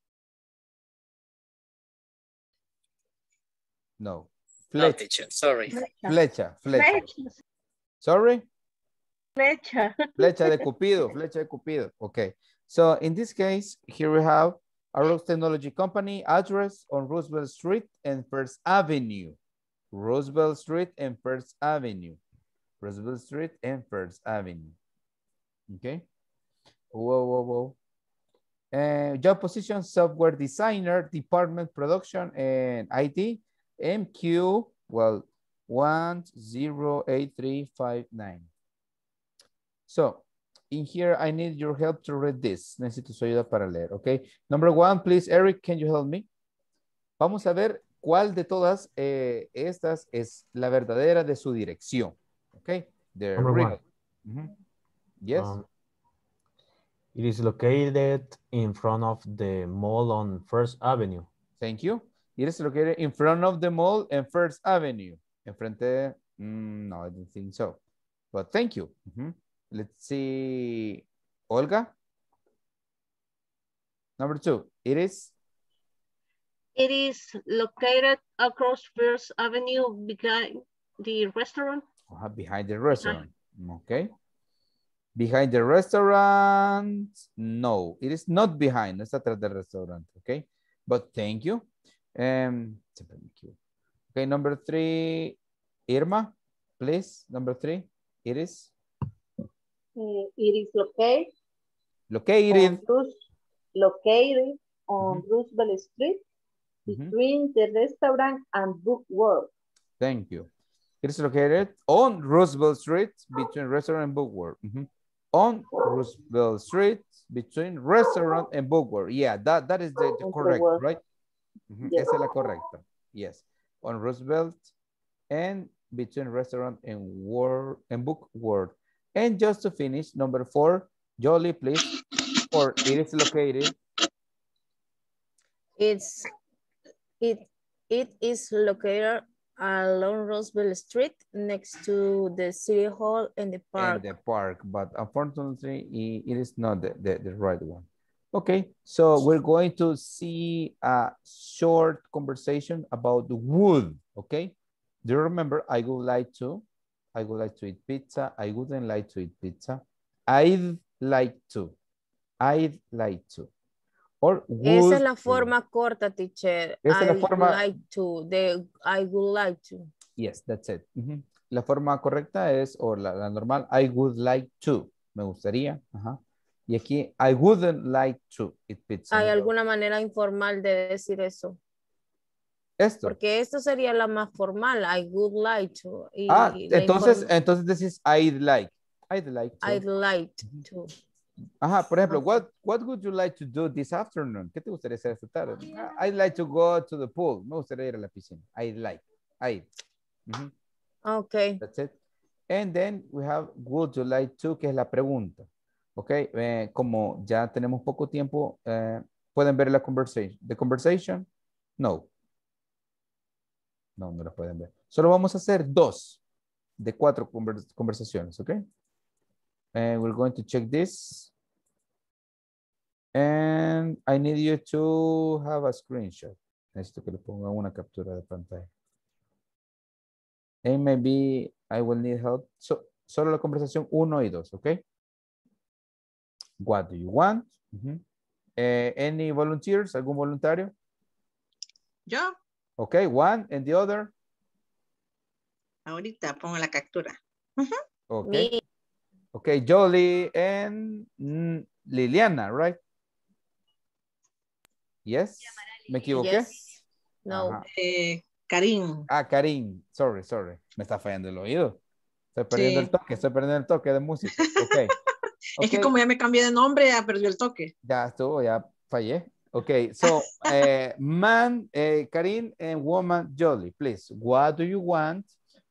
No. Flecha. No, teacher, sorry. Flecha. Sorry? Flecha. Flecha de Cupido. Okay. So in this case, here we have Arrows Technology Company address on Roosevelt Street and First Avenue. Roosevelt Street and First Avenue. Roosevelt Street and First Avenue. Okay. Whoa. Job position, software designer, department production and IT. MQ, well, 108359. So, in here, I need your help to read this. Necesito su ayuda para leer, okay? Number 1, please, Eric, can you help me? Vamos a ver cuál de todas estas es la verdadera de su dirección, okay? Number 1. Yes. It is located in front of the mall on First Avenue. Thank you. It is located in front of the mall and First Avenue. Enfrente, no, I don't think so. But thank you. Let's see, Olga. Number 2, it is? It is located across First Avenue behind the restaurant. Behind the restaurant, okay. Behind the restaurant, no, it is not behind, no está atrás del restaurante, okay. But thank you. Okay, number 3, Irma, please, number 3, it is? It is located on Roosevelt Street between the restaurant and Book World. Thank you. It is located on Roosevelt Street between restaurant and Book World. On Roosevelt Street between restaurant and Book World. Yeah, that is the correct, right? Yes. Esa es la correcta. Yes. On Roosevelt and between restaurant and word and book word. And just to finish, number 4, Jolie, please. Or it is located. It is located along Roosevelt Street next to the City Hall and the park. And the park, but unfortunately, it is not the right one. Okay, so we're going to see a short conversation about the wood, okay? Do you remember I would like to eat pizza. I wouldn't like to eat pizza. I'd like to. Or would. Esa es la forma corta, teacher. Esa es la forma. Like to. I would like to. Yes, that's it. La forma correcta es, o la normal, I would like to. Me gustaría. Ajá. Y aquí, I wouldn't like to eat pizza. ¿Hay alguna manera informal de decir eso? Esto. Porque esto sería la más formal. I would like to. Entonces decís I'd like. I'd like to. I'd like to. Ajá, por ejemplo, what would you like to do this afternoon? ¿Qué te gustaría hacer esta tarde? I'd like to go to the pool. Me gustaría ir a la piscina. I'd like. Okay. That's it. And then we have would you like to, que es la pregunta. Ok, como ya tenemos poco tiempo, ¿pueden ver la conversation? ¿The conversation? No. No la pueden ver. Solo vamos a hacer 2 de 4 conversaciones, ¿ok? And we're going to check this. And I need you to have a screenshot. Necesito que le ponga una captura de pantalla. And maybe I will need help. Solo la conversación 1 y 2, ¿ok? What do you want? Any volunteers? ¿Algún voluntario? Yo. Okay, one and the other. Ahorita pongo la captura. Okay. Me. Okay, Jolie and Liliana, right? Yes. ¿Me equivoqué? Yes. No. Karim. Karim. Sorry. Me está fallando el oído. Estoy perdiendo el toque de música. Okay. Es que como ya me cambié de nombre, ya perdió el toque. Ya estuvo, ya fallé. Okay, so man, Karim, and woman, Jolie, please. What do you want?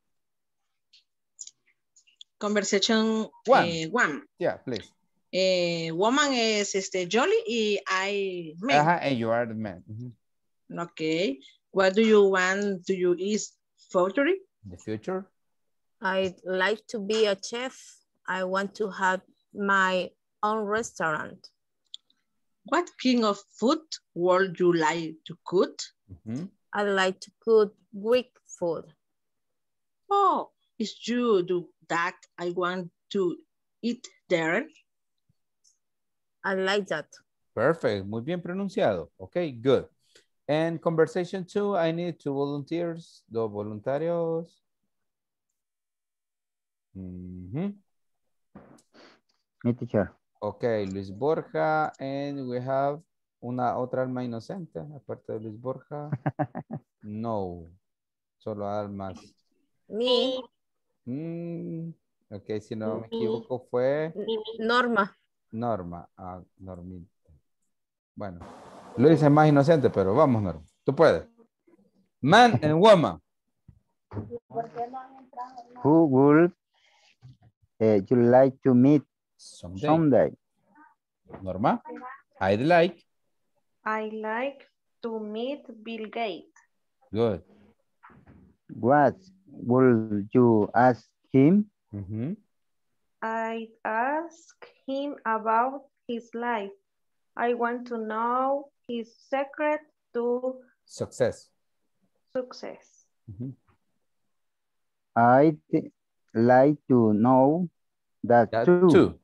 Conversation 1. Yeah, please. Woman is Jolie y I man. And you are the man. Okay. What do you want? Do you eat future? The future? I'd like to be a chef. I want to have my own restaurant. What kind of food would you like to cook? I like to cook Greek food. Oh, it's you do that. I want to eat there. I like that. Perfect. Muy bien pronunciado. Okay, good. And conversation 2, I need 2 volunteers. 2 voluntarios. Mi teacher. Okay, Luis Borja, and we have otra alma inocente, aparte de Luis Borja. No, solo almas. Me. Ok, si no me equivoco fue... Norma. Normita. Bueno, Luis es más inocente, pero vamos, Norma. Tú puedes. Man and woman. Who would you like to meet someday? Norma, I'd like. I like to meet Bill Gates. Good. What would you ask him? I'd ask him about his life. I want to know his secret to success. I'd like to know that too.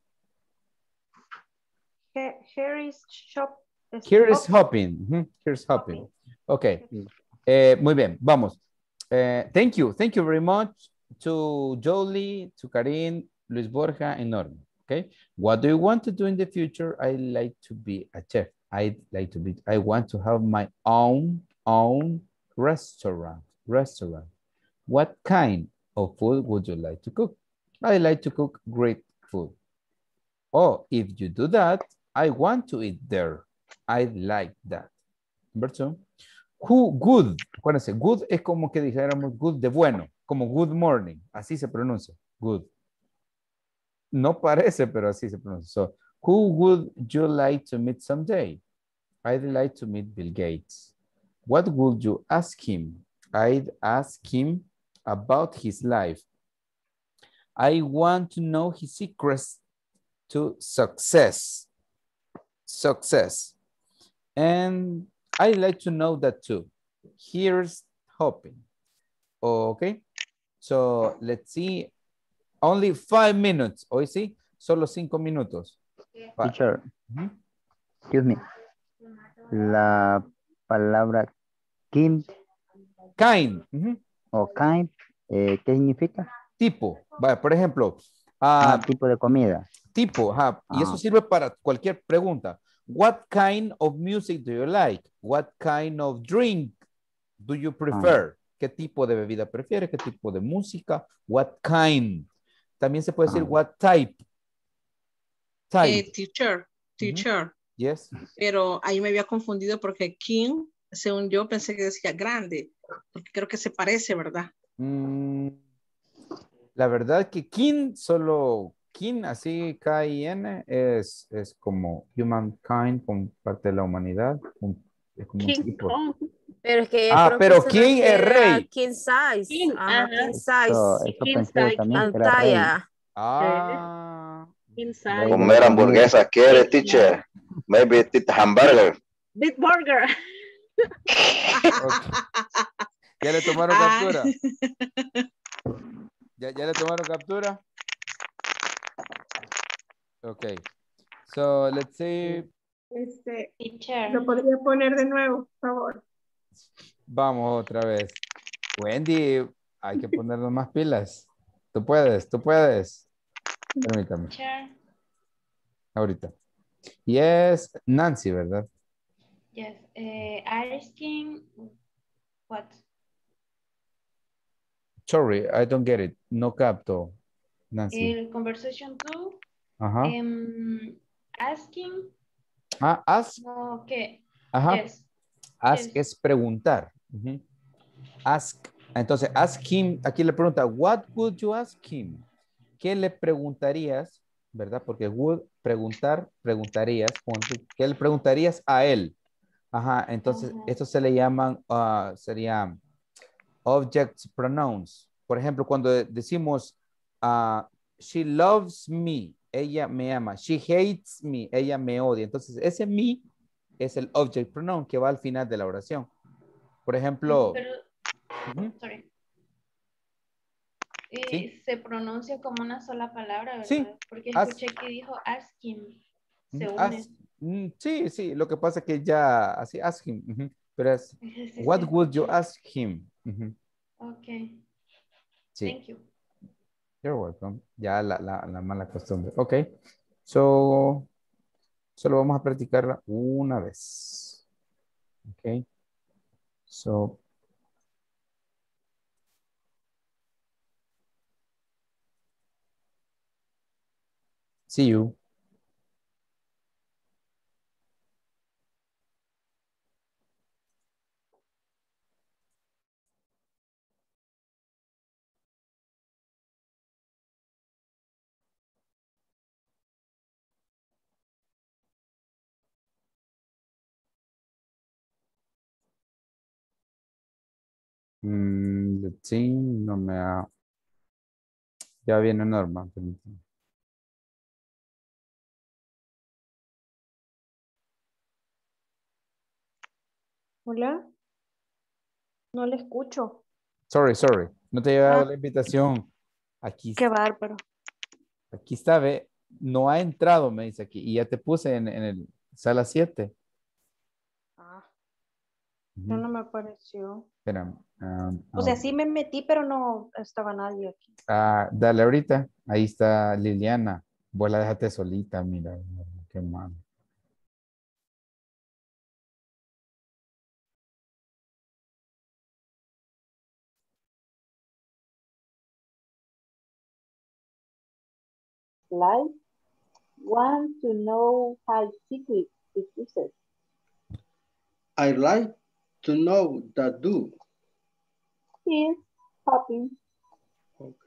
Here is hopping. Here's hopping. Okay. Muy bien, vamos. Thank you very much to Jolie, to Karim, Luis Borja, and Norma. Okay. What do you want to do in the future? I like to be a chef. I want to have my own restaurant. What kind of food would you like to cook? I like to cook great food. Oh, if you do that, I want to eat there. I like that. Number 2. Who good. Acuérdense, good es como que dijéramos good de bueno. como good morning. Así se pronuncia. Good. No parece, pero así se pronuncia. So, who would you like to meet someday? I'd like to meet Bill Gates. What would you ask him? I'd ask him about his life. I want to know his secrets to success. Success. And I'd like to know that too. Here's hoping. Okay. So let's see. Only 5 minutes. Hoy sí, solo 5 minutos. Teacher, excuse me. La palabra kind. Kind. O kind, ¿qué significa? Tipo. Vaya, por ejemplo. Tipo de comida. Tipo, y eso sirve para cualquier pregunta. What kind of music do you like? What kind of drink do you prefer? ¿Qué tipo de bebida prefieres? ¿Qué tipo de música? What kind? También se puede decir what type. Teacher. Yes. Pero ahí me había confundido porque king, según yo, pensé que decía grande. Porque creo que se parece, ¿verdad? La verdad que king, solo king, así K-I-N, es como humankind, como parte de la humanidad. Es como un tipo. Pero es que pero king es rey. King size. King, king size. Eso pensé yo también, que era rey. Comer hamburguesa, ¿quiere, teacher? Maybe it's hamburger. Big burger. Okay. ¿Ya le tomaron captura? ¿Ya le tomaron captura? Okay. So, let's see. Lo podría poner de nuevo, por favor. Vamos otra vez. Wendy, hay que ponernos más pilas. Tú puedes. Permítame. Ahorita. Yes, Nancy, ¿verdad? Yes. Asking what? Sorry, I don't get it. No capto, Nancy. El conversation 2. Asking. Ask. Okay. Yes. Ask es preguntar. Ask. Entonces, ask him. Aquí le pregunta, what would you ask him? ¿Qué le preguntarías? ¿Verdad? Porque would, preguntarías. ¿Qué le preguntarías a él? Entonces, esto se le llaman, sería object pronouns. Por ejemplo, cuando decimos, she loves me, ella me ama. She hates me, ella me odia. Entonces, ese me es el object pronoun que va al final de la oración. Por ejemplo... Sorry. ¿Sí? Se pronuncia como una sola palabra, ¿verdad? Sí. Porque escuché que dijo ask him. Se une. Sí. Lo que pasa es que ya así ask him. Pero es what would you ask him? Okay. Sí. Thank you. You're welcome. Ya la mala costumbre. Ok. Solo vamos a practicarla una vez. Ok. So. See you. Let's see, no me ha... Ya viene Norma. Hola. No le escucho. Sorry. No te he llegado la invitación. Aquí. Qué bárbaro. Aquí está, ve. No ha entrado, me dice aquí. Y ya te puse en el sala 7. No me apareció. Espera. O sea, sí me metí, pero no estaba nadie aquí. Dale ahorita. Ahí está Liliana. Vos la dejaste solita, mira. Qué mal. Like, want to know how secret is used. I like to know that do. He's hoping. Ok.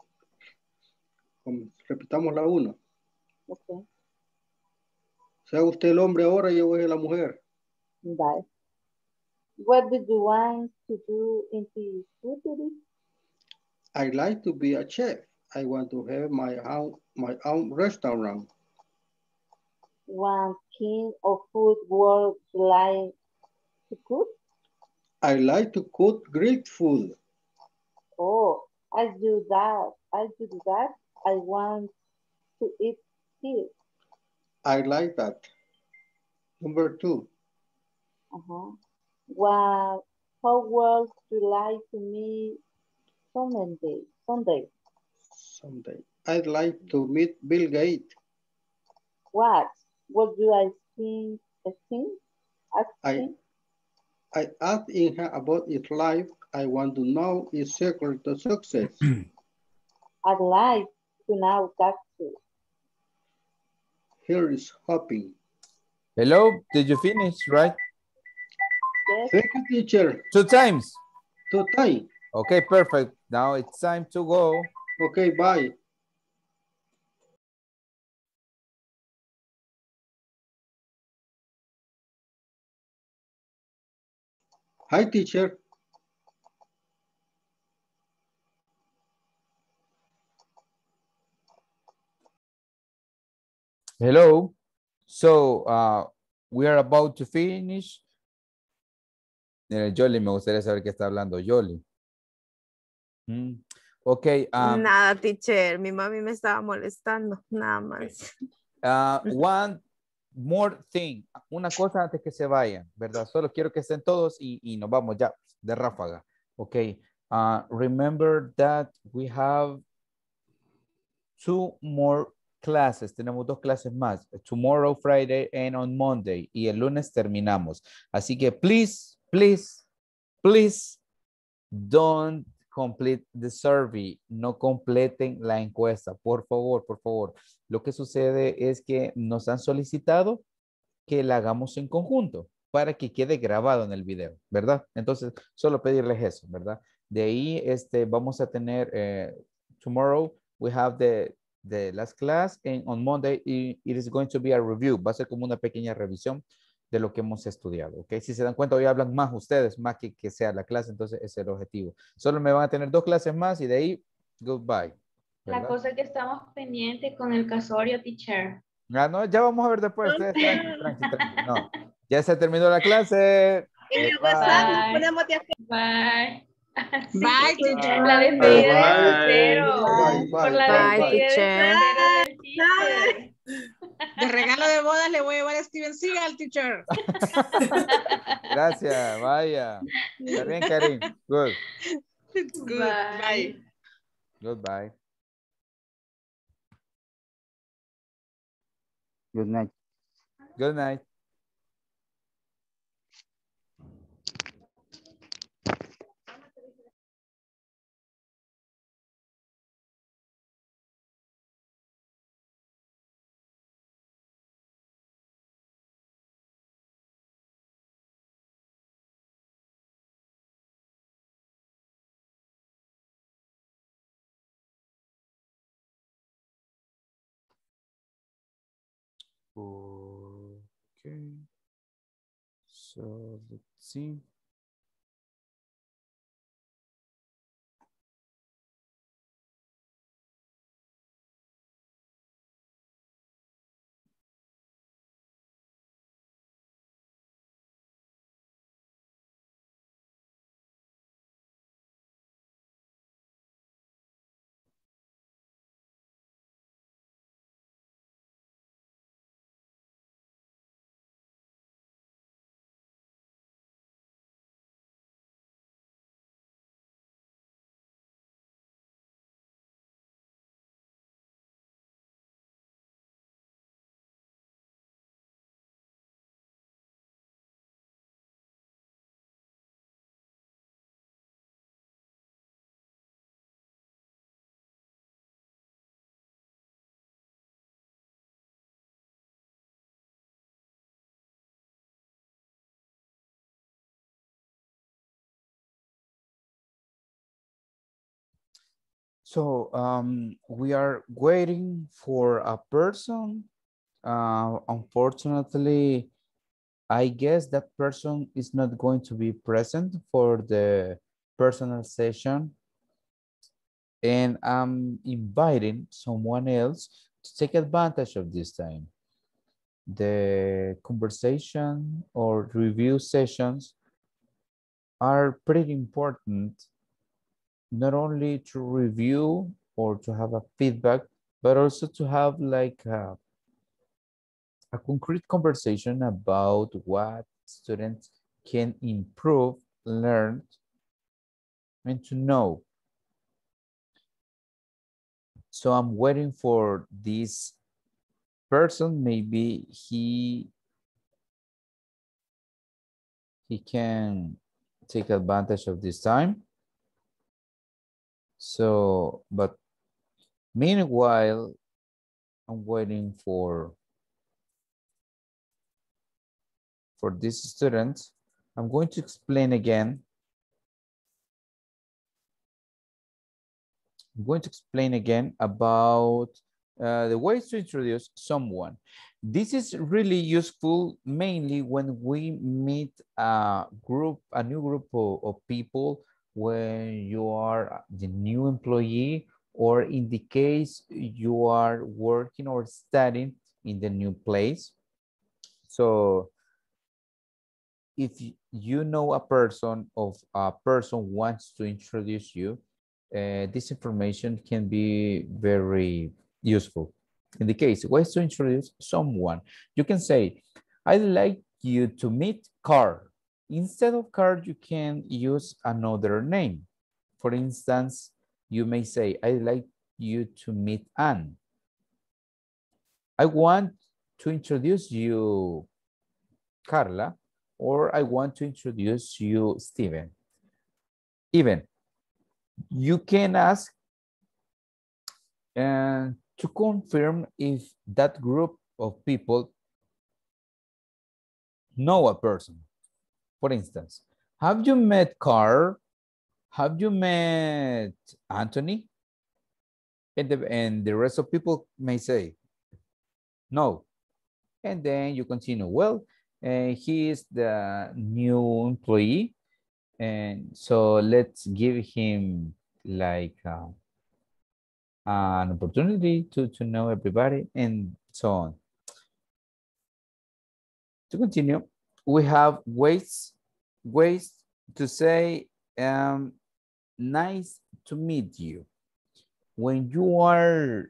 Repitamos la 1. Okay. Sea usted el hombre ahora y yo voy a la mujer. Bye. What do you want to do in the future? I like to be a chef. I want to have my own restaurant. What kind of food would you like to cook? I like to cook Greek food. Oh, I do that. I want to eat fish. I like that. Number 2. How would you like to meet Sunday? I'd like to meet Bill Gates. What do I think? I asked him about his life. I want to know his secret to success. I'd like to know that too. Here is hoping. Hello, did you finish, right? Yes. Thank you, teacher. 2 times. 2 times. Okay, perfect. Now it's time to go. Okay, bye. Hi, teacher. Hello. So, we are about to finish. Yoli, me gustaría saber qué está hablando Yoli. Ok. Nada, teacher. Mi mami me estaba molestando. Nada más. One more thing. Una cosa antes que se vayan, ¿verdad? Solo quiero que estén todos y nos vamos ya de ráfaga. Ok. Remember that we have 2 more classes. Tenemos 2 clases más. Tomorrow, Friday, and on Monday. Y el lunes terminamos. Así que please, please, please don't complete the survey. No completen la encuesta. Por favor, por favor. Lo que sucede es que nos han solicitado que la hagamos en conjunto para que quede grabado en el video, ¿verdad? Entonces, solo pedirles eso, ¿verdad? De ahí, vamos a tener, tomorrow, we have the last class, and on Monday, it is going to be a review. Va a ser como una pequeña revisión de lo que hemos estudiado, ¿ok? Si se dan cuenta, hoy hablan más ustedes, más que sea la clase, entonces ese es el objetivo. Solo me van a tener 2 clases más y de ahí, goodbye. ¿Verdad? La cosa que estamos pendientes con el casorio, teacher. No, ya vamos a ver después. Tranqui. No, ya se terminó la clase. En el WhatsApp nos ponemos de acuerdo. Bye. Sí, Bye, teacher. La despedida del cero. Bye, Por la Bye, despedida del teacher. De regalo de bodas le voy a llevar a Steven Seagal, teacher. Gracias, vaya. Está bien, Karim. Good. Good. Bye. Goodbye. Good night. Good night. Okay. So let's see. So we are waiting for a person. Unfortunately, I guess that person is not going to be present for the personal session. And I'm inviting someone else to take advantage of this time. The conversation or review sessions are pretty important, not only to review or to have a feedback, but also to have like a concrete conversation about what students can improve, learn, and to know. So I'm waiting for this person. Maybe he can take advantage of this time. So, but meanwhile, I'm waiting for this student. I'm going to explain again. I'm going to explain again about the ways to introduce someone. This is really useful mainly when we meet a new group of people, when you are the new employee, or in the case you are working or studying in the new place. So if you know a person wants to introduce you, this information can be very useful. In the case, ways to introduce someone, you can say, I'd like you to meet Carl. Instead of Carl, you can use another name. For instance, you may say, I'd like you to meet Anne. I want to introduce you, Carla, or I want to introduce you, Steven. Even you can ask to confirm if that group of people know a person. For instance, have you met Carl? Have you met Anthony? And the rest of people may say, no. And then you continue, well, he is the new employee. And so let's give him like an opportunity to know everybody and so on. To continue, we have ways to say nice to meet you. When you are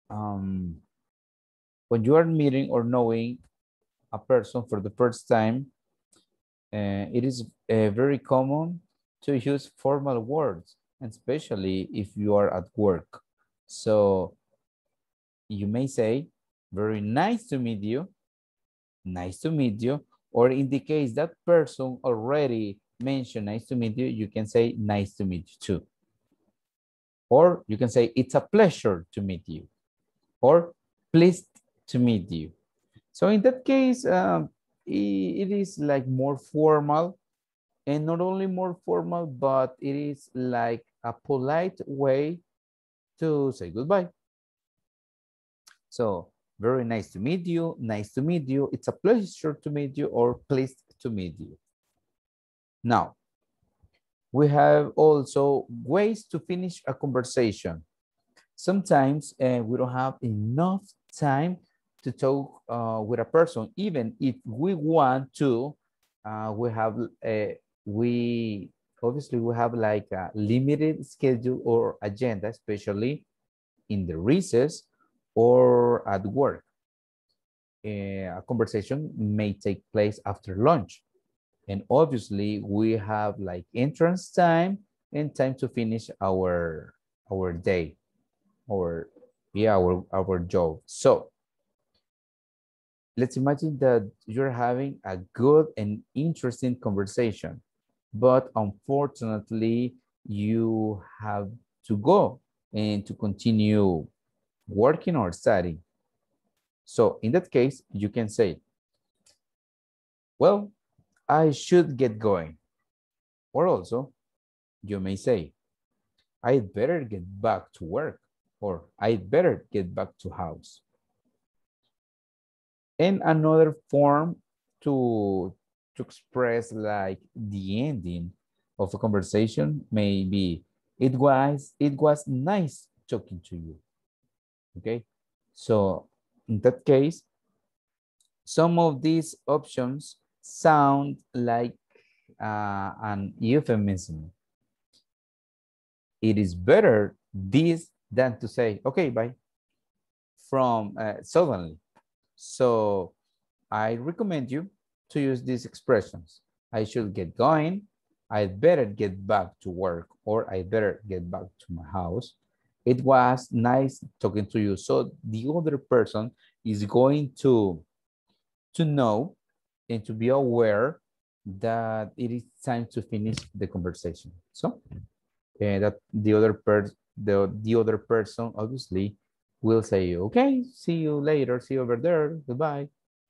meeting or knowing a person for the first time, it is very common to use formal words, especially if you are at work. So you may say, very nice to meet you, nice to meet you, or in the case that person already mentioned nice to meet you, you can say nice to meet you too. Or you can say, it's a pleasure to meet you, or pleased to meet you. So in that case, it is like more formal, and not only more formal, but it is like a polite way to say goodbye. So very nice to meet you, it's a pleasure to meet you, or pleased to meet you. Now, we have also ways to finish a conversation. Sometimes we don't have enough time to talk with a person. Even if we want to, we have like a limited schedule or agenda, especially in the recess or at work. A conversation may take place after lunch. And obviously we have like entrance time and time to finish our day, or our job. So let's imagine that you're having a good and interesting conversation, but unfortunately you have to go and to continue working or studying. So in that case, you can say, well, I should get going. Or also, you may say, I'd better get back to work, or I'd better get back to house. And another form to express like the ending of a conversation may be, it was nice talking to you. Okay, so in that case, some of these options sound like an euphemism. It is better this than to say, okay, bye, from suddenly. So I recommend you to use these expressions. I should get going. I'd better get back to work, or I better get back to my house. It was nice talking to you. So the other person is going to know and to be aware that it is time to finish the conversation. So that the other person obviously will say, okay, see you later, see you over there, goodbye.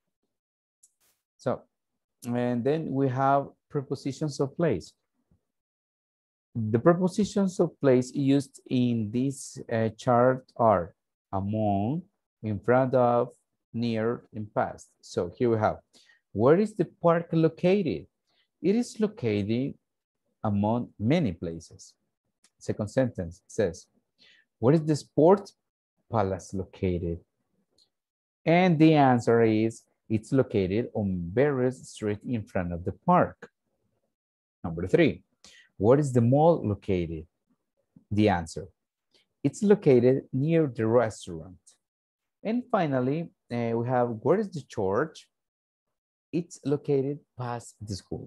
So, and then we have prepositions of place. The prepositions of place used in this chart are among, in front of, near, and past. So here we have, where is the park located? It is located among many places. Second sentence says, where is the sports palace located? And the answer is, it's located on various streets in front of the park. Number 3, where is the mall located? The answer, it's located near the restaurant. And finally, we have, where is the church? It's located past the school.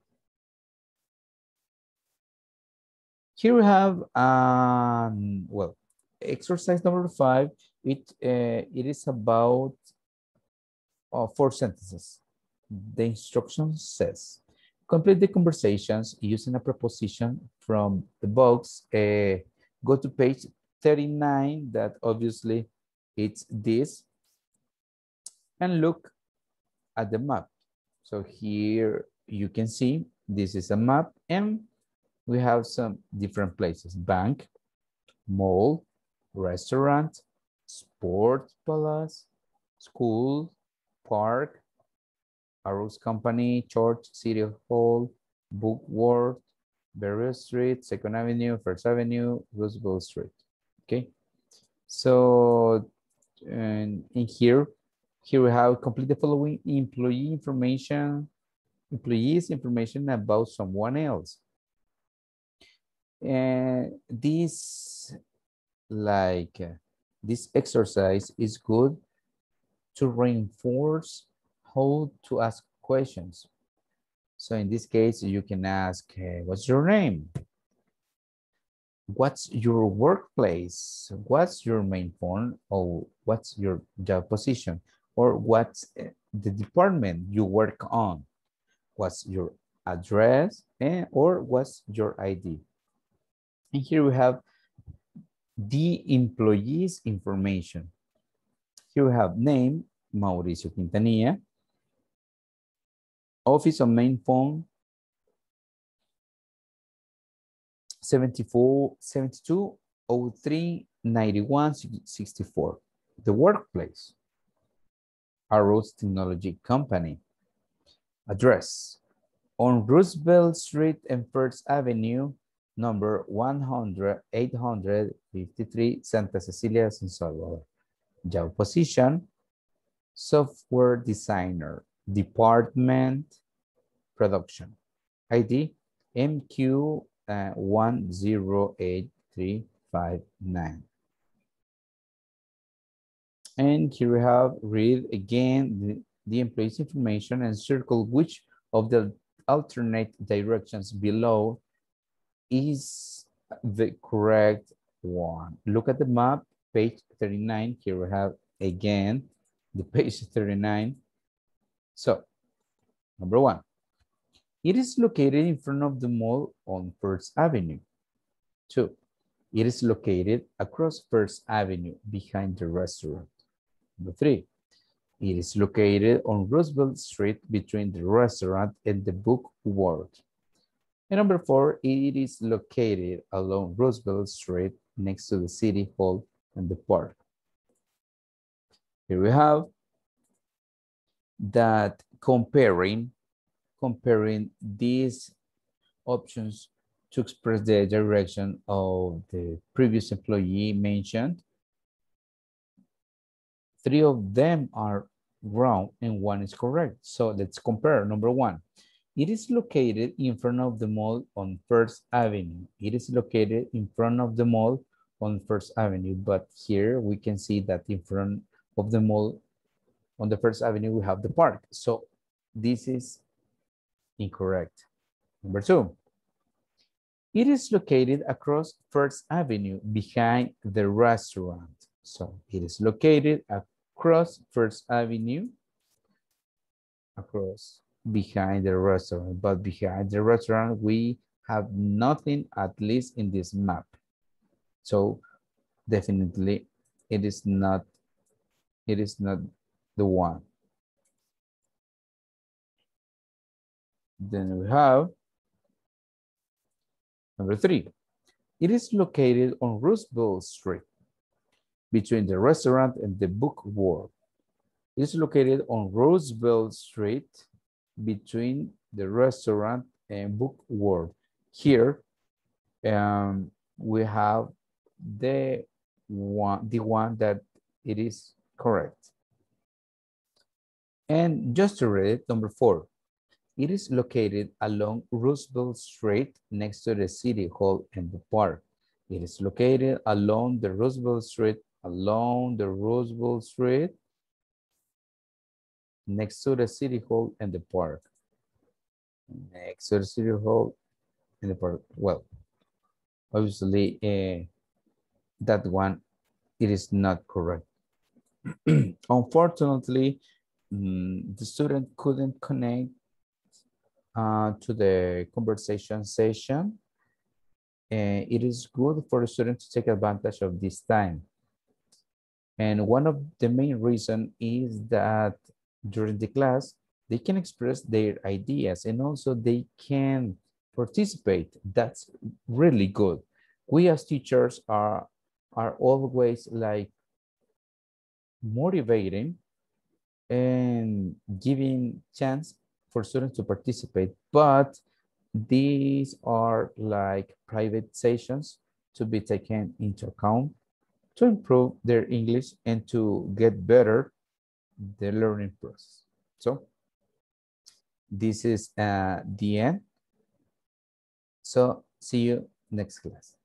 Here we have, well, exercise number 5. It is about 4 sentences. The instruction says, complete the conversations using a preposition from the box. Go to page 39, that obviously it's this, and look at the map. So here you can see this is a map, and we have some different places: bank, mall, restaurant, sports palace, school, park, Arrows Company, church, city hall, book world, various street, 2nd Avenue, 1st Avenue, Roosevelt Street. Okay, so in here we have complete the following employees information about someone else. And this exercise is good to reinforce how to ask questions. So in this case, you can ask, what's your name? What's your workplace? What's your main phone? Or what's your job position? Or what's the department you work on? What's your address? Or what's your ID? And here we have the employee's information. Here we have name, Mauricio Quintanilla. Office or main phone, 7203-9164. The workplace, Arrows Technology Company. Address, on Roosevelt Street and 1st Avenue, number 100-853, Santa Cecilia, San Salvador. Job position, software designer. Department, production. ID, MQ 108359. And here we have, read again the employee's information and circle which of the alternate directions below is the correct one. Look at the map, page 39. Here we have again the page 39. So, number 1, it is located in front of the mall on 1st Avenue. 2, it is located across 1st Avenue behind the restaurant. Number 3, it is located on Roosevelt Street between the restaurant and the book world. And number 4, it is located along Roosevelt Street next to the City Hall and the park. Here we have that comparing these options to express the direction of the previous employee mentioned. 3 of them are wrong and 1 is correct. So let's compare. Number 1, it is located in front of the mall on First Avenue. It is located in front of the mall on First Avenue, but here we can see that in front of the mall on the First Avenue, we have the park. So this is incorrect. Number 2, it is located across First Avenue behind the restaurant. So it is located across First Avenue, across behind the restaurant, but behind the restaurant, we have nothing, at least in this map. So definitely it is not the one. Then we have number 3. It is located on Roosevelt Street between the restaurant and the book world. It is located on Roosevelt Street between the restaurant and book world. Here we have the one that it is correct. And just to read it, number 4, it is located along Roosevelt Street next to the City Hall and the park. It is located along the Roosevelt Street, next to the City Hall and the park. Next to the City Hall and the park. Well, obviously that one, it is not correct. Unfortunately, the student couldn't connect to the conversation session. It is good for the student to take advantage of this time. And one of the main reasons is that during the class, they can express their ideas and also they can participate. That's really good. We as teachers are always like motivating and giving chance for students to participate, but these are like private sessions to be taken into account to improve their English and to get better the learning process. So this is the end. So see you next class.